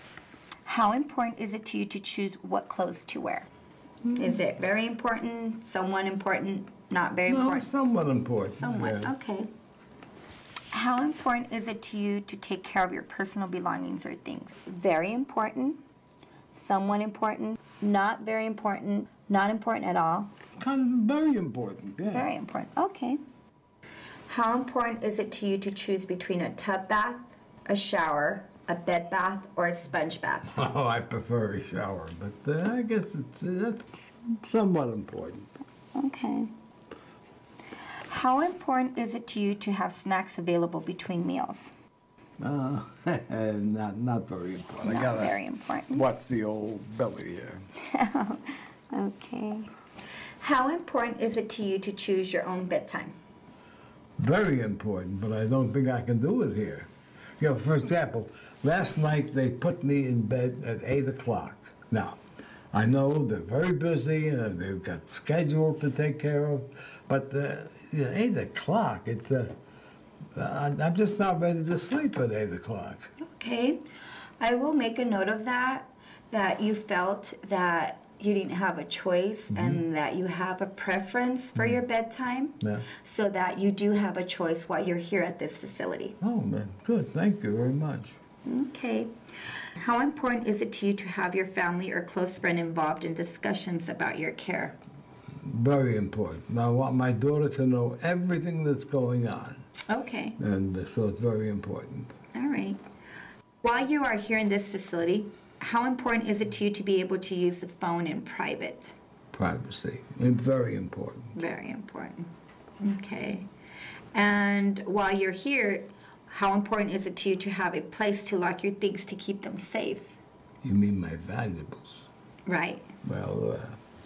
How important is it to you to choose what clothes to wear? Mm. Is it very important, somewhat important, not very no, important? Somewhat important. Somewhat, yeah. Okay. How important is it to you to take care of your personal belongings or things? Very important, somewhat important, not very important, not important at all. Kind of very important, yeah. Very important, okay. How important is it to you to choose between a tub bath, a shower, a bed bath, or a sponge bath? Oh, I prefer a shower, but uh, I guess it's uh, somewhat important. Okay. How important is it to you to have snacks available between meals? Uh, not not very important. Not I gotta very important. What's the old belly here? Okay. How important is it to you to choose your own bedtime? Very important, but I don't think I can do it here. You know, for example, last night they put me in bed at eight o'clock. Now, I know they're very busy and they've got schedule to take care of, but uh, yeah, eight o'clock, it's, uh, I'm just not ready to sleep at eight o'clock. Okay. I will make a note of that, that you felt that you didn't have a choice mm-hmm. and that you have a preference for mm-hmm. your bedtime, yeah. so that you do have a choice while you're here at this facility. Oh, man, good. Thank you very much. Okay. How important is it to you to have your family or close friend involved in discussions about your care? Very important. I want my daughter to know everything that's going on. Okay. And uh, so it's very important. All right. While you are here in this facility, how important is it to you to be able to use the phone in private? Privacy. It's very important. Very important. Okay. And while you're here, how important is it to you to have a place to lock your things to keep them safe? You mean my valuables? Right. Well,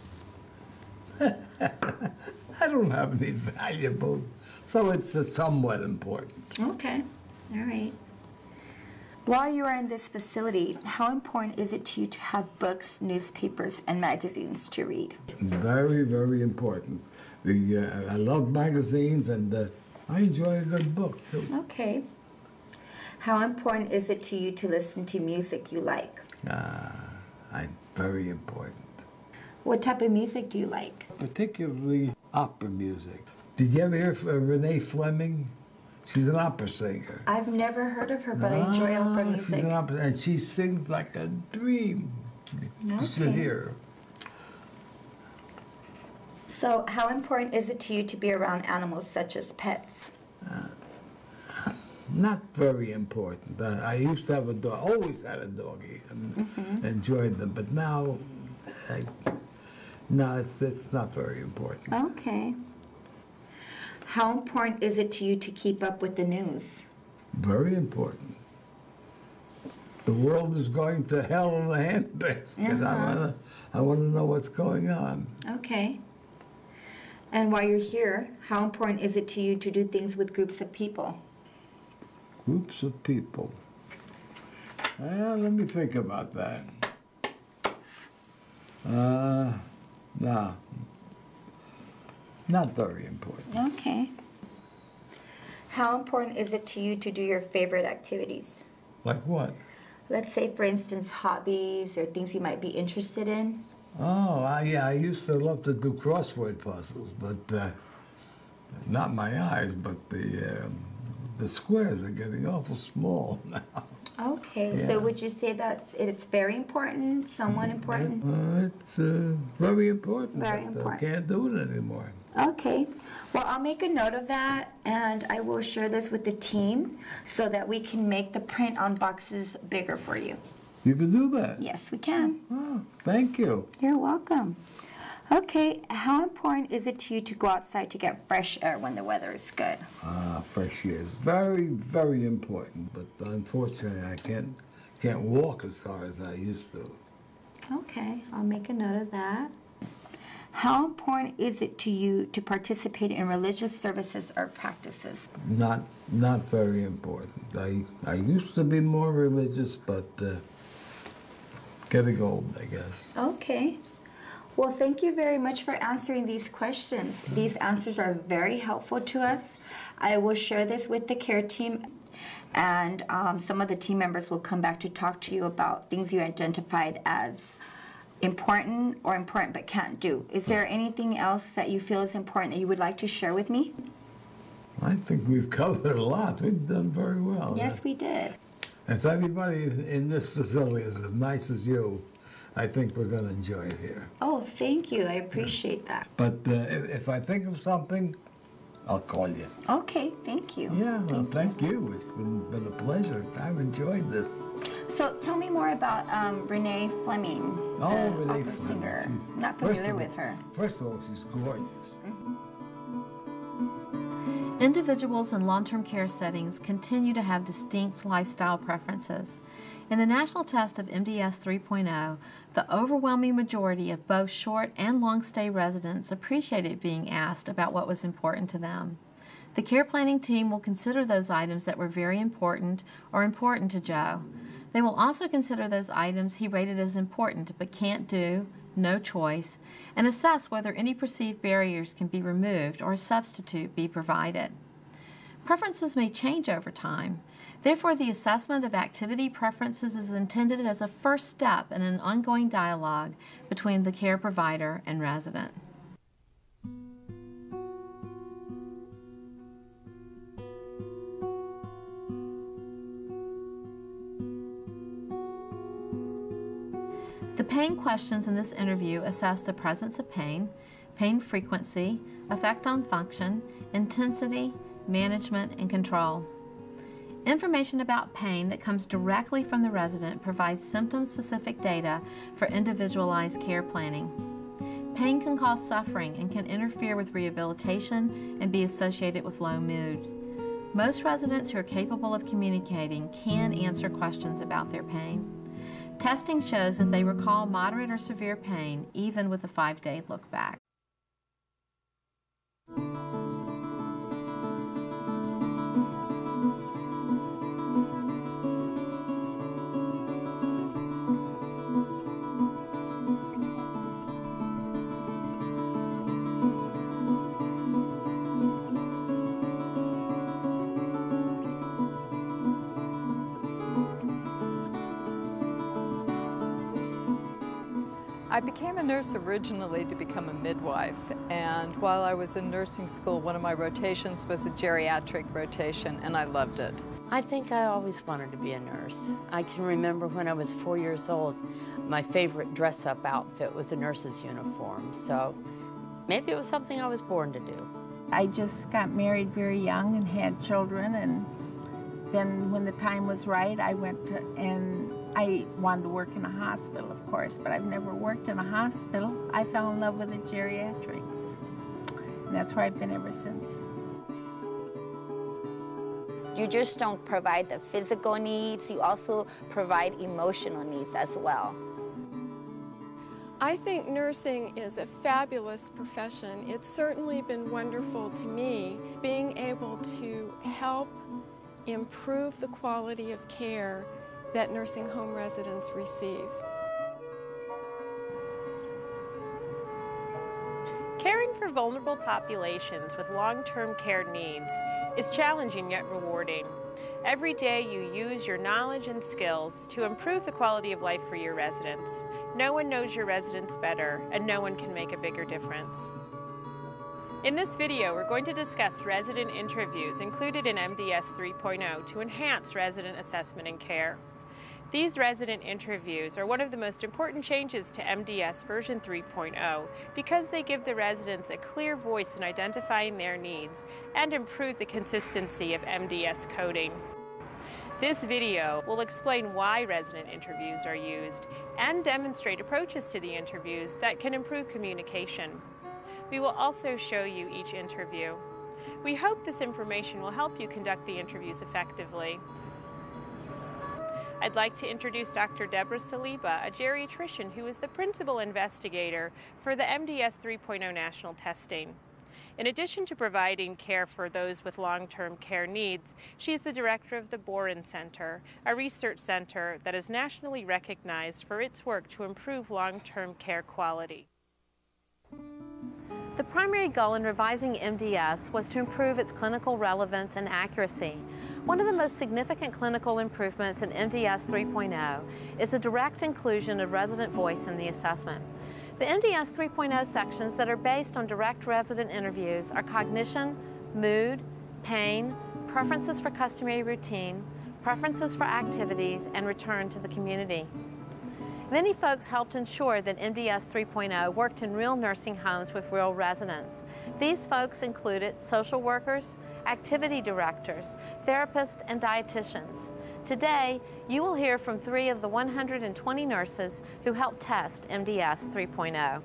uh, I don't have any valuables, so it's uh, somewhat important. Okay. All right. While you are in this facility, how important is it to you to have books, newspapers, and magazines to read? Very, very important. The, uh, I love magazines, and uh, I enjoy a good book, too. Okay. How important is it to you to listen to music you like? Ah, uh, very important. What type of music do you like? Particularly opera music. Did you ever hear of uh, Renee Fleming? She's an opera singer. I've never heard of her, but ah, I enjoy opera music. She's an opera, and she sings like a dream. Okay. You should hear her. So, how important is it to you to be around animals such as pets? Uh, not very important. Uh, I used to have a dog, always had a doggie, and mm-hmm. enjoyed them, but now, I, no, it's, it's not very important. Okay. How important is it to you to keep up with the news? Very important. The world is going to hell in a handbasket. Uh-huh. I wanna, I wanna know what's going on. Okay. And while you're here, how important is it to you to do things with groups of people? Groups of people. Well, let me think about that. Uh, no. Not very important. Okay. How important is it to you to do your favorite activities? Like what? Let's say, for instance, hobbies or things you might be interested in. Oh, I, yeah, I used to love to do crossword puzzles, but uh, not my eyes, but the um, the squares are getting awful small now. Okay, Yeah. so would you say that it's very important, somewhat important? Uh, it's uh, very important. Very but important. I can't do it anymore. Okay, well, I'll make a note of that, and I will share this with the team so that we can make the print on boxes bigger for you. You can do that? Yes, we can. Oh, thank you. You're welcome. Okay, how important is it to you to go outside to get fresh air when the weather is good? Ah, fresh air is very, very important, but unfortunately I can't, can't walk as far as I used to. Okay, I'll make a note of that. How important is it to you to participate in religious services or practices? Not, not very important. I, I used to be more religious, but uh, getting old, I guess. Okay. Well, thank you very much for answering these questions. These answers are very helpful to us. I will share this with the care team, and um, some of the team members will come back to talk to you about things you identified as important or important but can't do. Is there anything else that you feel is important that you would like to share with me? I think we've covered a lot. We've done very well. Yes, we did. If everybody in this facility is as nice as you, I think we're going to enjoy it here. Oh, thank you. I appreciate that. But uh, if, if I think of something, I'll call you. Okay, thank you. Yeah, well, Thank thank you. It's been, been a pleasure. I've enjoyed this. So tell me more about um, Renee Fleming, Oh, the Renee opera Fleming. singer. She- I'm not first familiar of all- with her. First of all, she's gorgeous. Individuals in long-term care settings continue to have distinct lifestyle preferences. In the National Test of M D S three point oh, the overwhelming majority of both short and long-stay residents appreciated being asked about what was important to them. The care planning team will consider those items that were very important or important to Joe. They will also consider those items he rated as important but can't do, no choice, and assess whether any perceived barriers can be removed or a substitute be provided. Preferences may change over time. Therefore, the assessment of activity preferences is intended as a first step in an ongoing dialogue between the care provider and resident. The pain questions in this interview assess the presence of pain, pain frequency, effect on function, intensity, management, and control. Information about pain that comes directly from the resident provides symptom-specific data for individualized care planning. Pain can cause suffering and can interfere with rehabilitation and be associated with low mood. Most residents who are capable of communicating can answer questions about their pain. Testing shows that they recall moderate or severe pain even with a five-day look-back. I became a nurse originally to become a midwife, and while I was in nursing school, one of my rotations was a geriatric rotation, and I loved it. I think I always wanted to be a nurse. I can remember when I was four years old, my favorite dress-up outfit was a nurse's uniform, so maybe it was something I was born to do. I just got married very young and had children, and then when the time was right, I went to, and I wanted to work in a hospital, of course, but I've never worked in a hospital. I fell in love with the geriatrics, and that's where I've been ever since. You just don't provide the physical needs, you also provide emotional needs as well. I think nursing is a fabulous profession. It's certainly been wonderful to me being able to help improve the quality of care that nursing home residents receive. for vulnerable populations with long-term care needs is challenging yet rewarding. Every day you use your knowledge and skills to improve the quality of life for your residents. No one knows your residents better, and no one can make a bigger difference. In this video, we're going to discuss resident interviews included in M D S three point oh to enhance resident assessment and care. These resident interviews are one of the most important changes to M D S version three point oh because they give the residents a clear voice in identifying their needs and improve the consistency of M D S coding. This video will explain why resident interviews are used and demonstrate approaches to the interviews that can improve communication. We will also show you each interview. We hope this information will help you conduct the interviews effectively. I'd like to introduce Doctor Deborah Saliba, a geriatrician who is the principal investigator for the M D S three point oh national testing. In addition to providing care for those with long-term care needs, she's the director of the Boren Center, a research center that is nationally recognized for its work to improve long-term care quality. The primary goal in revising M D S was to improve its clinical relevance and accuracy. One of the most significant clinical improvements in M D S three point oh is the direct inclusion of resident voice in the assessment. The M D S three point oh sections that are based on direct resident interviews are cognition, mood, pain, preferences for customary routine, preferences for activities, and return to the community. Many folks helped ensure that M D S three point oh worked in real nursing homes with real residents. These folks included social workers, activity directors, therapists, and dietitians. Today, you will hear from three of the one hundred twenty nurses who helped test M D S three point oh.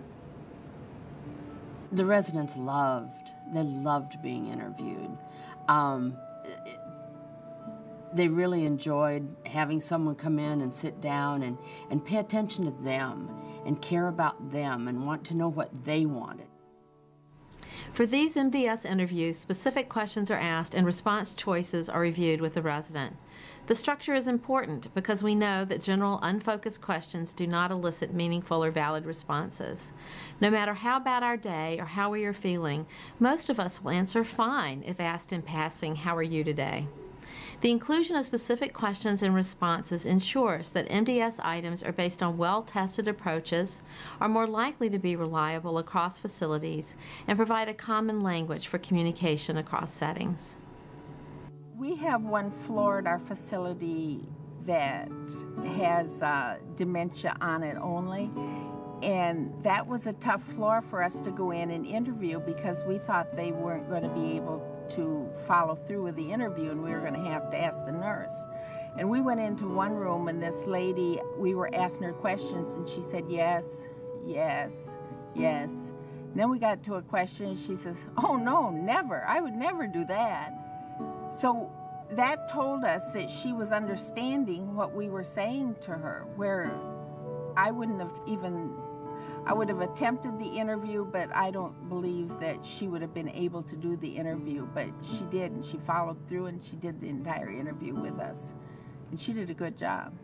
The residents loved, they loved being interviewed. Um, it, They really enjoyed having someone come in and sit down and, and pay attention to them and care about them and want to know what they wanted. For these M D S interviews, specific questions are asked and response choices are reviewed with the resident. The structure is important because we know that general unfocused questions do not elicit meaningful or valid responses. No matter how bad our day or how we are feeling, most of us will answer fine if asked in passing, "How are you today?" The inclusion of specific questions and responses ensures that M D S items are based on well-tested approaches, are more likely to be reliable across facilities, and provide a common language for communication across settings. We have one floor at our facility that has uh, dementia on it only, and that was a tough floor for us to go in and interview because we thought they weren't going to be able to follow through with the interview and we were going to have to ask the nurse. And we went into one room and this lady, we were asking her questions and she said yes, yes, yes. And then we got to a question and she says, "Oh no, never, I would never do that." So that told us that she was understanding what we were saying to her, where I wouldn't have even I would have attempted the interview, but I don't believe that she would have been able to do the interview. But she did, and she followed through, and she did the entire interview with us. And she did a good job.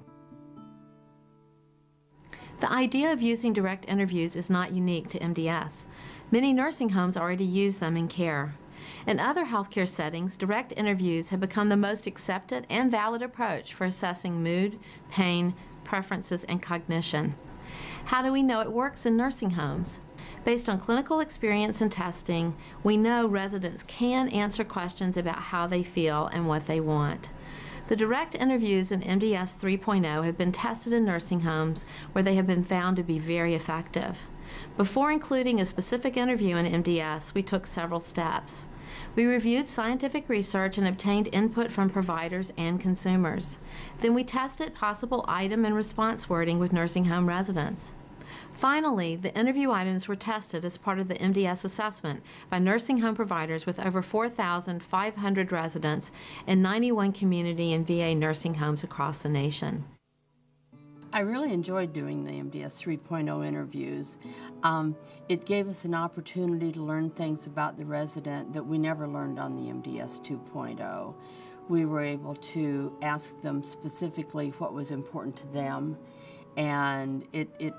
The idea of using direct interviews is not unique to M D S. Many nursing homes already use them in care. In other healthcare settings, direct interviews have become the most accepted and valid approach for assessing mood, pain, preferences, and cognition. How do we know it works in nursing homes? Based on clinical experience and testing, we know residents can answer questions about how they feel and what they want. The direct interviews in M D S three point oh have been tested in nursing homes where they have been found to be very effective. Before including a specific interview in M D S, we took several steps. We reviewed scientific research and obtained input from providers and consumers. Then we tested possible item and response wording with nursing home residents. Finally, the interview items were tested as part of the M D S assessment by nursing home providers with over four thousand five hundred residents in ninety-one community and V A nursing homes across the nation. I really enjoyed doing the M D S three point oh interviews. Um, it gave us an opportunity to learn things about the resident that we never learned on the M D S two point oh. We were able to ask them specifically what was important to them, and it, it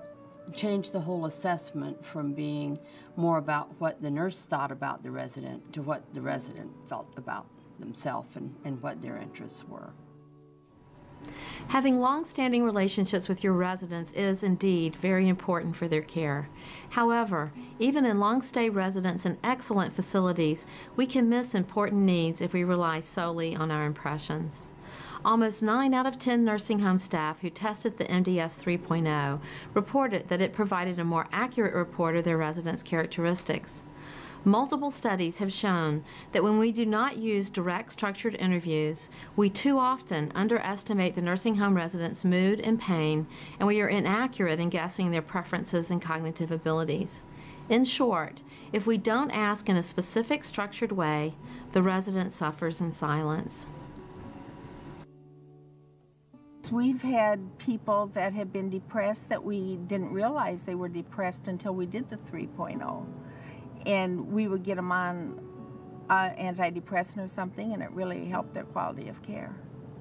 changed the whole assessment from being more about what the nurse thought about the resident to what the resident felt about themselves and, and what their interests were. Having long-standing relationships with your residents is indeed very important for their care. However, even in long-stay residents in excellent facilities, we can miss important needs if we rely solely on our impressions. Almost nine out of ten nursing home staff who tested the M D S three point oh reported that it provided a more accurate report of their residents' characteristics. Multiple studies have shown that when we do not use direct structured interviews, we too often underestimate the nursing home residents' mood and pain, and we are inaccurate in guessing their preferences and cognitive abilities. In short, if we don't ask in a specific structured way, the resident suffers in silence. We've had people that have been depressed that we didn't realize they were depressed until we did the three point oh. And we would get them on uh, antidepressant or something, and it really helped their quality of care.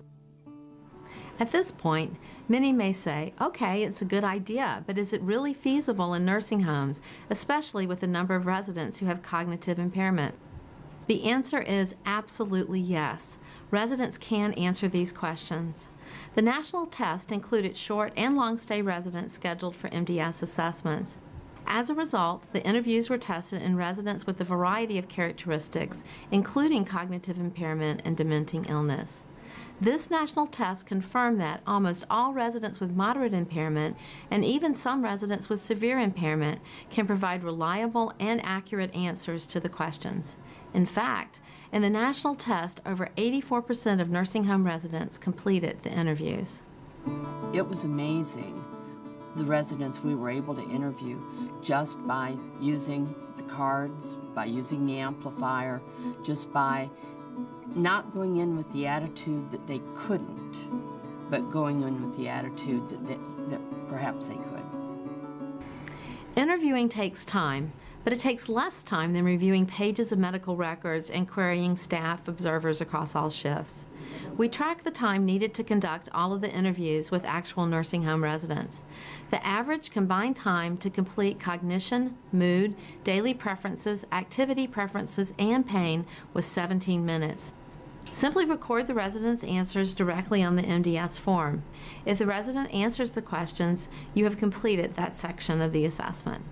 At this point, many may say, okay, it's a good idea, but is it really feasible in nursing homes, especially with the number of residents who have cognitive impairment? The answer is absolutely yes. Residents can answer these questions. The national test included short and long-stay residents scheduled for M D S assessments. As a result, the interviews were tested in residents with a variety of characteristics, including cognitive impairment and dementing illness. This national test confirmed that almost all residents with moderate impairment, and even some residents with severe impairment, can provide reliable and accurate answers to the questions. In fact, in the national test, over eighty-four percent of nursing home residents completed the interviews. It was amazing, the residents we were able to interview just by using the cards, by using the amplifier, just by not going in with the attitude that they couldn't, but going in with the attitude that, that, that perhaps they could. Interviewing takes time, but it takes less time than reviewing pages of medical records and querying staff observers across all shifts. We track the time needed to conduct all of the interviews with actual nursing home residents. The average combined time to complete cognition, mood, daily preferences, activity preferences, and pain was seventeen minutes. Simply record the resident's answers directly on the M D S form. If the resident answers the questions, you have completed that section of the assessment.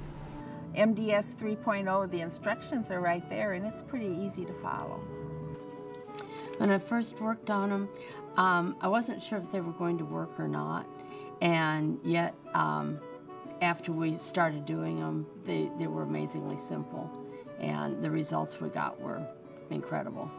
M D S three point oh, the instructions are right there, and it's pretty easy to follow. When I first worked on them, um, I wasn't sure if they were going to work or not, and yet um, after we started doing them, they, they were amazingly simple, and the results we got were incredible.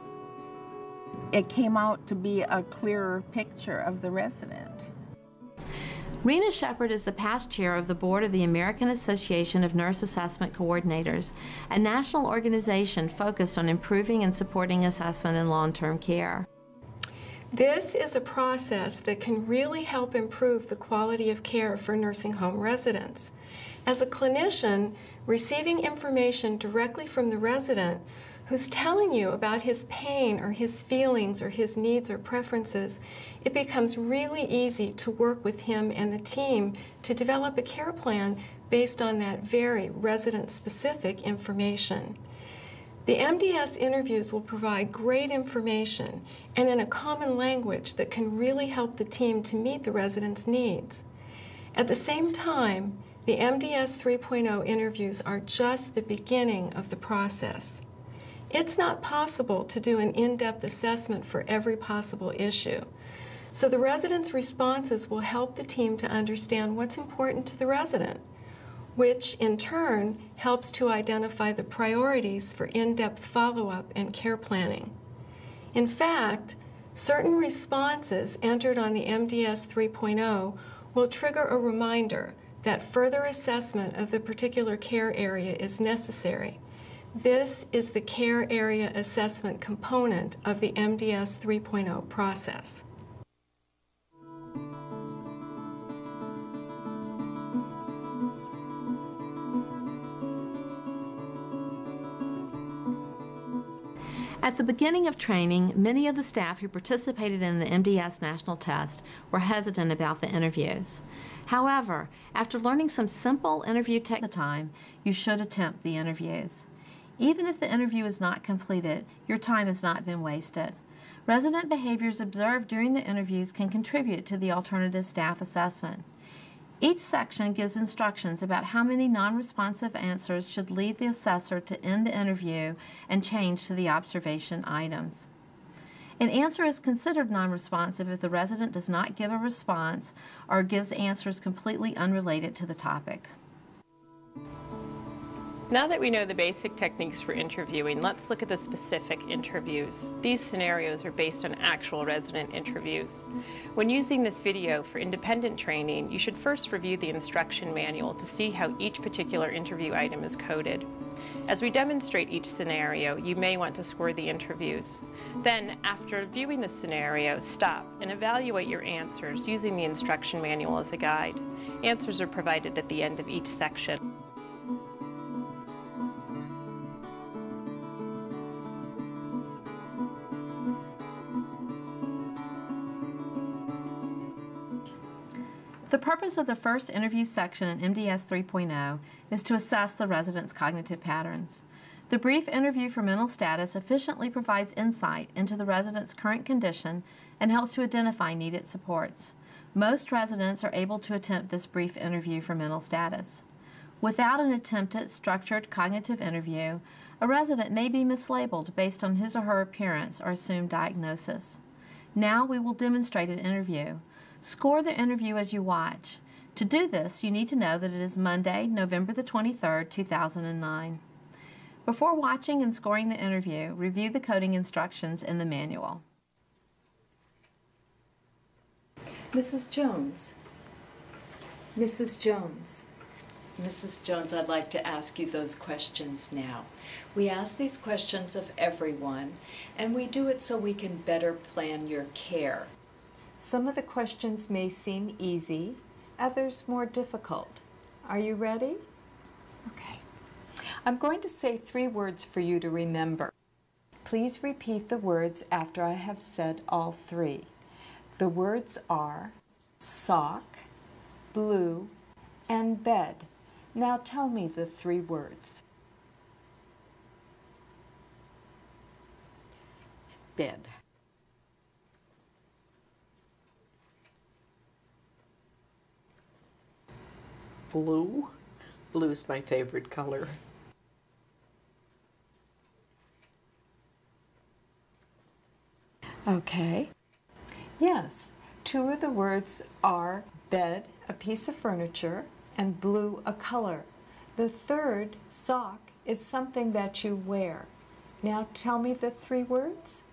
It came out to be a clearer picture of the resident. Rena Shepard is the past chair of the board of the American Association of Nurse Assessment Coordinators, a national organization focused on improving and supporting assessment in long-term care. This is a process that can really help improve the quality of care for nursing home residents. As a clinician, receiving information directly from the resident who's telling you about his pain or his feelings or his needs or preferences, it becomes really easy to work with him and the team to develop a care plan based on that very resident-specific information. The M D S interviews will provide great information and in a common language that can really help the team to meet the resident's needs. At the same time, the M D S three point oh interviews are just the beginning of the process. It's not possible to do an in-depth assessment for every possible issue. So the residents' responses will help the team to understand what's important to the resident, which in turn helps to identify the priorities for in-depth follow-up and care planning. In fact, certain responses entered on the M D S three point oh will trigger a reminder that further assessment of the particular care area is necessary. This is the care area assessment component of the M D S three point oh process. At the beginning of training, many of the staff who participated in the M D S national test were hesitant about the interviews. However, after learning some simple interview techniques at the time, you should attempt the interviews. Even if the interview is not completed, your time has not been wasted. Resident behaviors observed during the interviews can contribute to the alternative staff assessment. Each section gives instructions about how many non-responsive answers should lead the assessor to end the interview and change to the observation items. An answer is considered non-responsive if the resident does not give a response or gives answers completely unrelated to the topic. Now that we know the basic techniques for interviewing, let's look at the specific interviews. These scenarios are based on actual resident interviews. When using this video for independent training, you should first review the instruction manual to see how each particular interview item is coded. As we demonstrate each scenario, you may want to score the interviews. Then, after viewing the scenario, stop and evaluate your answers using the instruction manual as a guide. Answers are provided at the end of each section. The purpose of the first interview section in M D S three point oh is to assess the resident's cognitive patterns. The brief interview for mental status efficiently provides insight into the resident's current condition and helps to identify needed supports. Most residents are able to attempt this brief interview for mental status. Without an attempted, structured cognitive interview, a resident may be mislabeled based on his or her appearance or assumed diagnosis. Now we will demonstrate an interview. Score the interview as you watch. To do this, you need to know that it is Monday, November the twenty-third, two thousand nine. Before watching and scoring the interview, review the coding instructions in the manual. Missus Jones. Missus Jones. Missus Jones, I'd like to ask you those questions now. We ask these questions of everyone, and we do it so we can better plan your care. Some of the questions may seem easy, others more difficult. Are you ready? Okay. I'm going to say three words for you to remember. Please repeat the words after I have said all three. The words are sock, blue, and bed. Now tell me the three words. Bed. Blue. Blue's my favorite color. Okay. Yes, two of the words are bed, a piece of furniture, and blue, a color. The third, sock, is something that you wear. Now tell me the three words.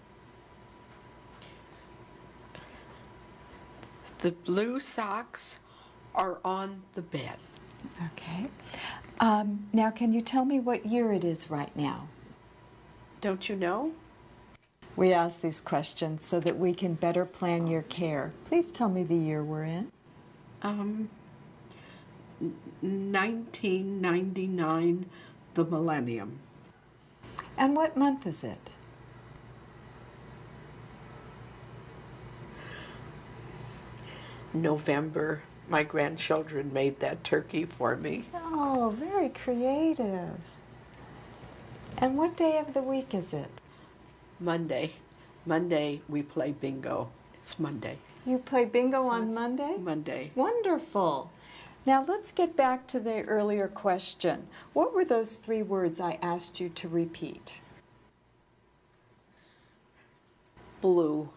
The blue socks are on the bed. Okay. Um, now can you tell me what year it is right now? Don't you know? We ask these questions so that we can better plan your care. Please tell me the year we're in. Um, nineteen ninety-nine, the millennium. And what month is it? November. My grandchildren made that turkey for me. Oh, very creative. And what day of the week is it? Monday. Monday we play bingo. It's Monday. You play bingo So on it's Monday? Monday. Wonderful. Now let's get back to the earlier question. What were those three words I asked you to repeat? Blue.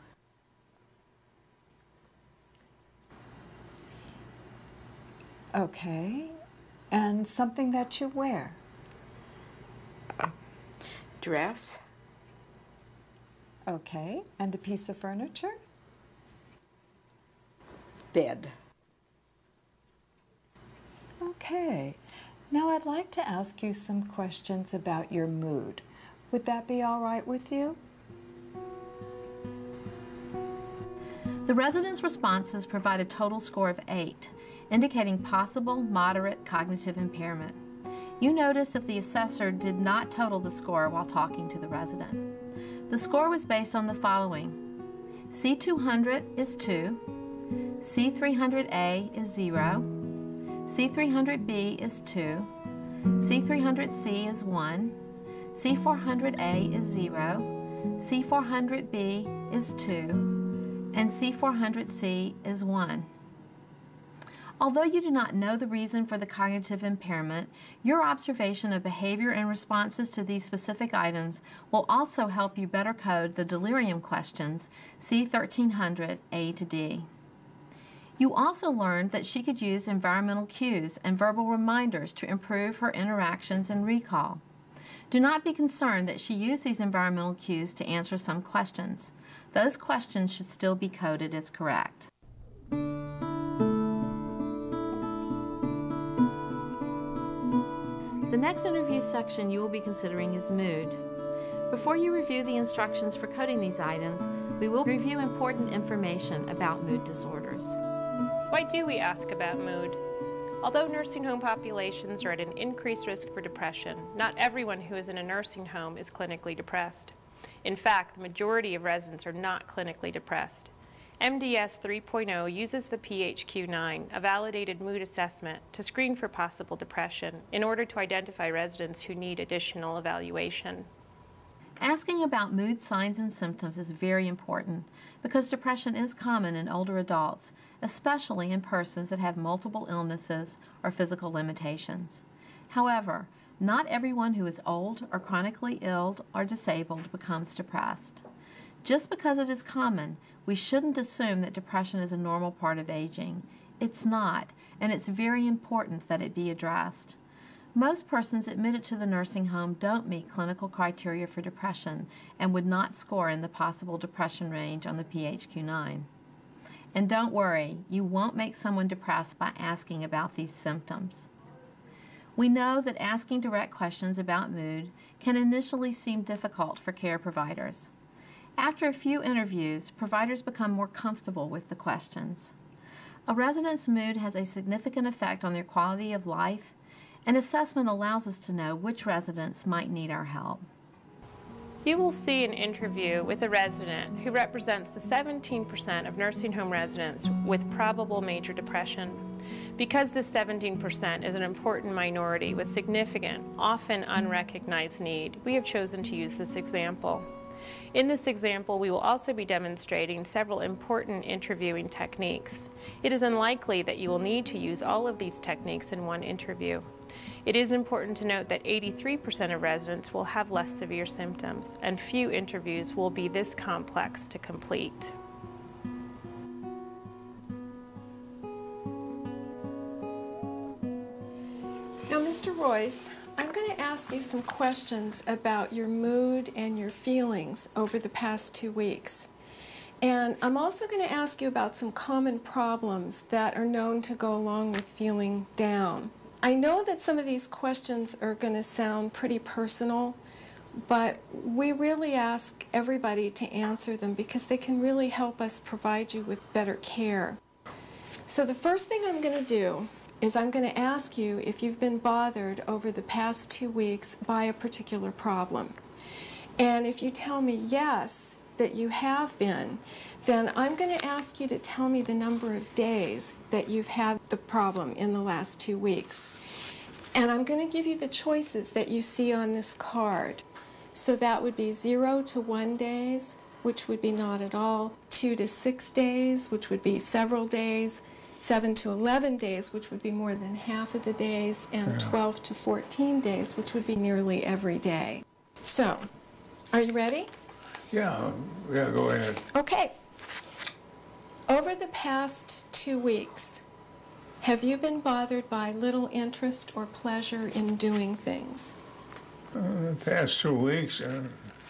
Okay. And something that you wear? Uh, dress. Okay. And a piece of furniture? Bed. Okay. Now I'd like to ask you some questions about your mood. Would that be all right with you? The residents' responses provide a total score of eight, indicating possible moderate cognitive impairment. You notice that the assessor did not total the score while talking to the resident. The score was based on the following. C two hundred is two, C three hundred A is zero, C three hundred B is two, C three hundred C is one, C four hundred A is zero, C four hundred B is two, and C four hundred C is one. Although you do not know the reason for the cognitive impairment, your observation of behavior and responses to these specific items will also help you better code the delirium questions C thirteen hundred A to D. You also learned that she could use environmental cues and verbal reminders to improve her interactions and recall. Do not be concerned that she used these environmental cues to answer some questions. Those questions should still be coded as correct. The next interview section you will be considering is mood. Before you review the instructions for coding these items, we will review important information about mood disorders. Why do we ask about mood? Although nursing home populations are at an increased risk for depression, not everyone who is in a nursing home is clinically depressed. In fact, the majority of residents are not clinically depressed. M D S three point oh uses the P H Q nine, a validated mood assessment, to screen for possible depression in order to identify residents who need additional evaluation. Asking about mood signs and symptoms is very important because depression is common in older adults, especially in persons that have multiple illnesses or physical limitations. However, not everyone who is old or chronically ill or disabled becomes depressed. Just because it is common, we shouldn't assume that depression is a normal part of aging. It's not, and it's very important that it be addressed. Most persons admitted to the nursing home don't meet clinical criteria for depression and would not score in the possible depression range on the P H Q nine. And don't worry, you won't make someone depressed by asking about these symptoms. We know that asking direct questions about mood can initially seem difficult for care providers. After a few interviews, providers become more comfortable with the questions. A resident's mood has a significant effect on their quality of life, and assessment allows us to know which residents might need our help. You will see an interview with a resident who represents the seventeen percent of nursing home residents with probable major depression. Because this seventeen percent is an important minority with significant, often unrecognized need, we have chosen to use this example. In this example, we will also be demonstrating several important interviewing techniques. It is unlikely that you will need to use all of these techniques in one interview. It is important to note that eighty-three percent of residents will have less severe symptoms, and few interviews will be this complex to complete. Now, Mister Royce, I'm going to ask you some questions about your mood and your feelings over the past two weeks. And I'm also going to ask you about some common problems that are known to go along with feeling down. I know that some of these questions are going to sound pretty personal, but we really ask everybody to answer them because they can really help us provide you with better care. So the first thing I'm going to do is I'm going to ask you if you've been bothered over the past two weeks by a particular problem. And if you tell me yes, that you have been, then I'm going to ask you to tell me the number of days that you've had the problem in the last two weeks. And I'm going to give you the choices that you see on this card. So that would be zero to one days, which would be not at all, two to six days, which would be several days, seven to eleven days, which would be more than half of the days, and Yeah. twelve to fourteen days, which would be nearly every day. So, are you ready? Yeah, yeah, go ahead. Okay. Over the past two weeks, have you been bothered by little interest or pleasure in doing things? Uh, the past two weeks, uh,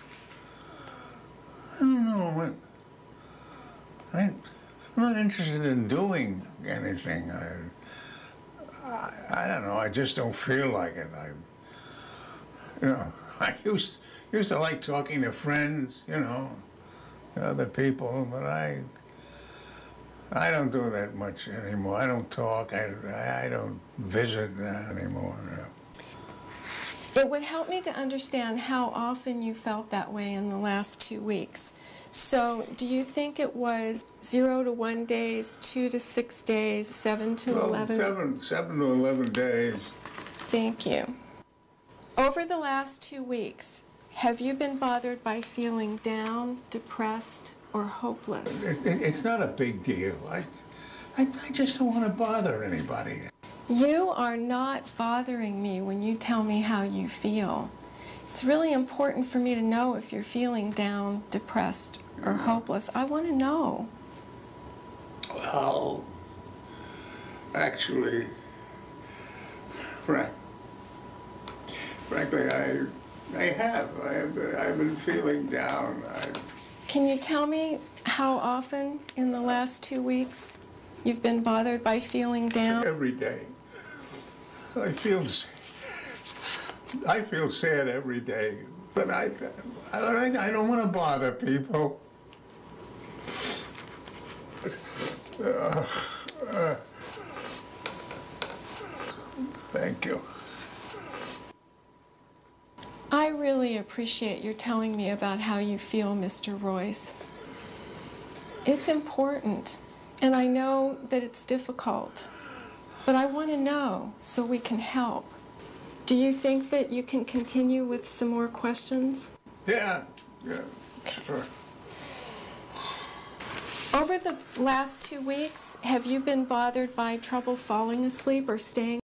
I don't know what. I, I'm not interested in doing anything. I, I, I don't know. I just don't feel like it. I, you know, I used used to like talking to friends, you know, to other people, but I. I don't do that much anymore. I don't talk. I, I don't visit anymore. It would help me to understand how often you felt that way in the last two weeks. So do you think it was zero to one days, two to six days, seven to well, eleven? Seven, seven to eleven days. Thank you. Over the last two weeks, have you been bothered by feeling down, depressed, or hopeless? It, it, it's not a big deal. I, I, I just don't want to bother anybody. You are not bothering me when you tell me how you feel. It's really important for me to know if you're feeling down, depressed, or hopeless. I want to know. Well, actually, frank, frankly, I, I have. I have. I've been feeling down. I, Can you tell me how often in the last two weeks you've been bothered by feeling down? Every day. I feel, I feel sad every day, but I, I, I don't want to bother people. Uh, uh, thank you. I really appreciate your telling me about how you feel, Mister Royce. It's important, and I know that it's difficult. But I want to know so we can help. Do you think that you can continue with some more questions? Yeah, yeah, sure. Over the last two weeks, have you been bothered by trouble falling asleep or staying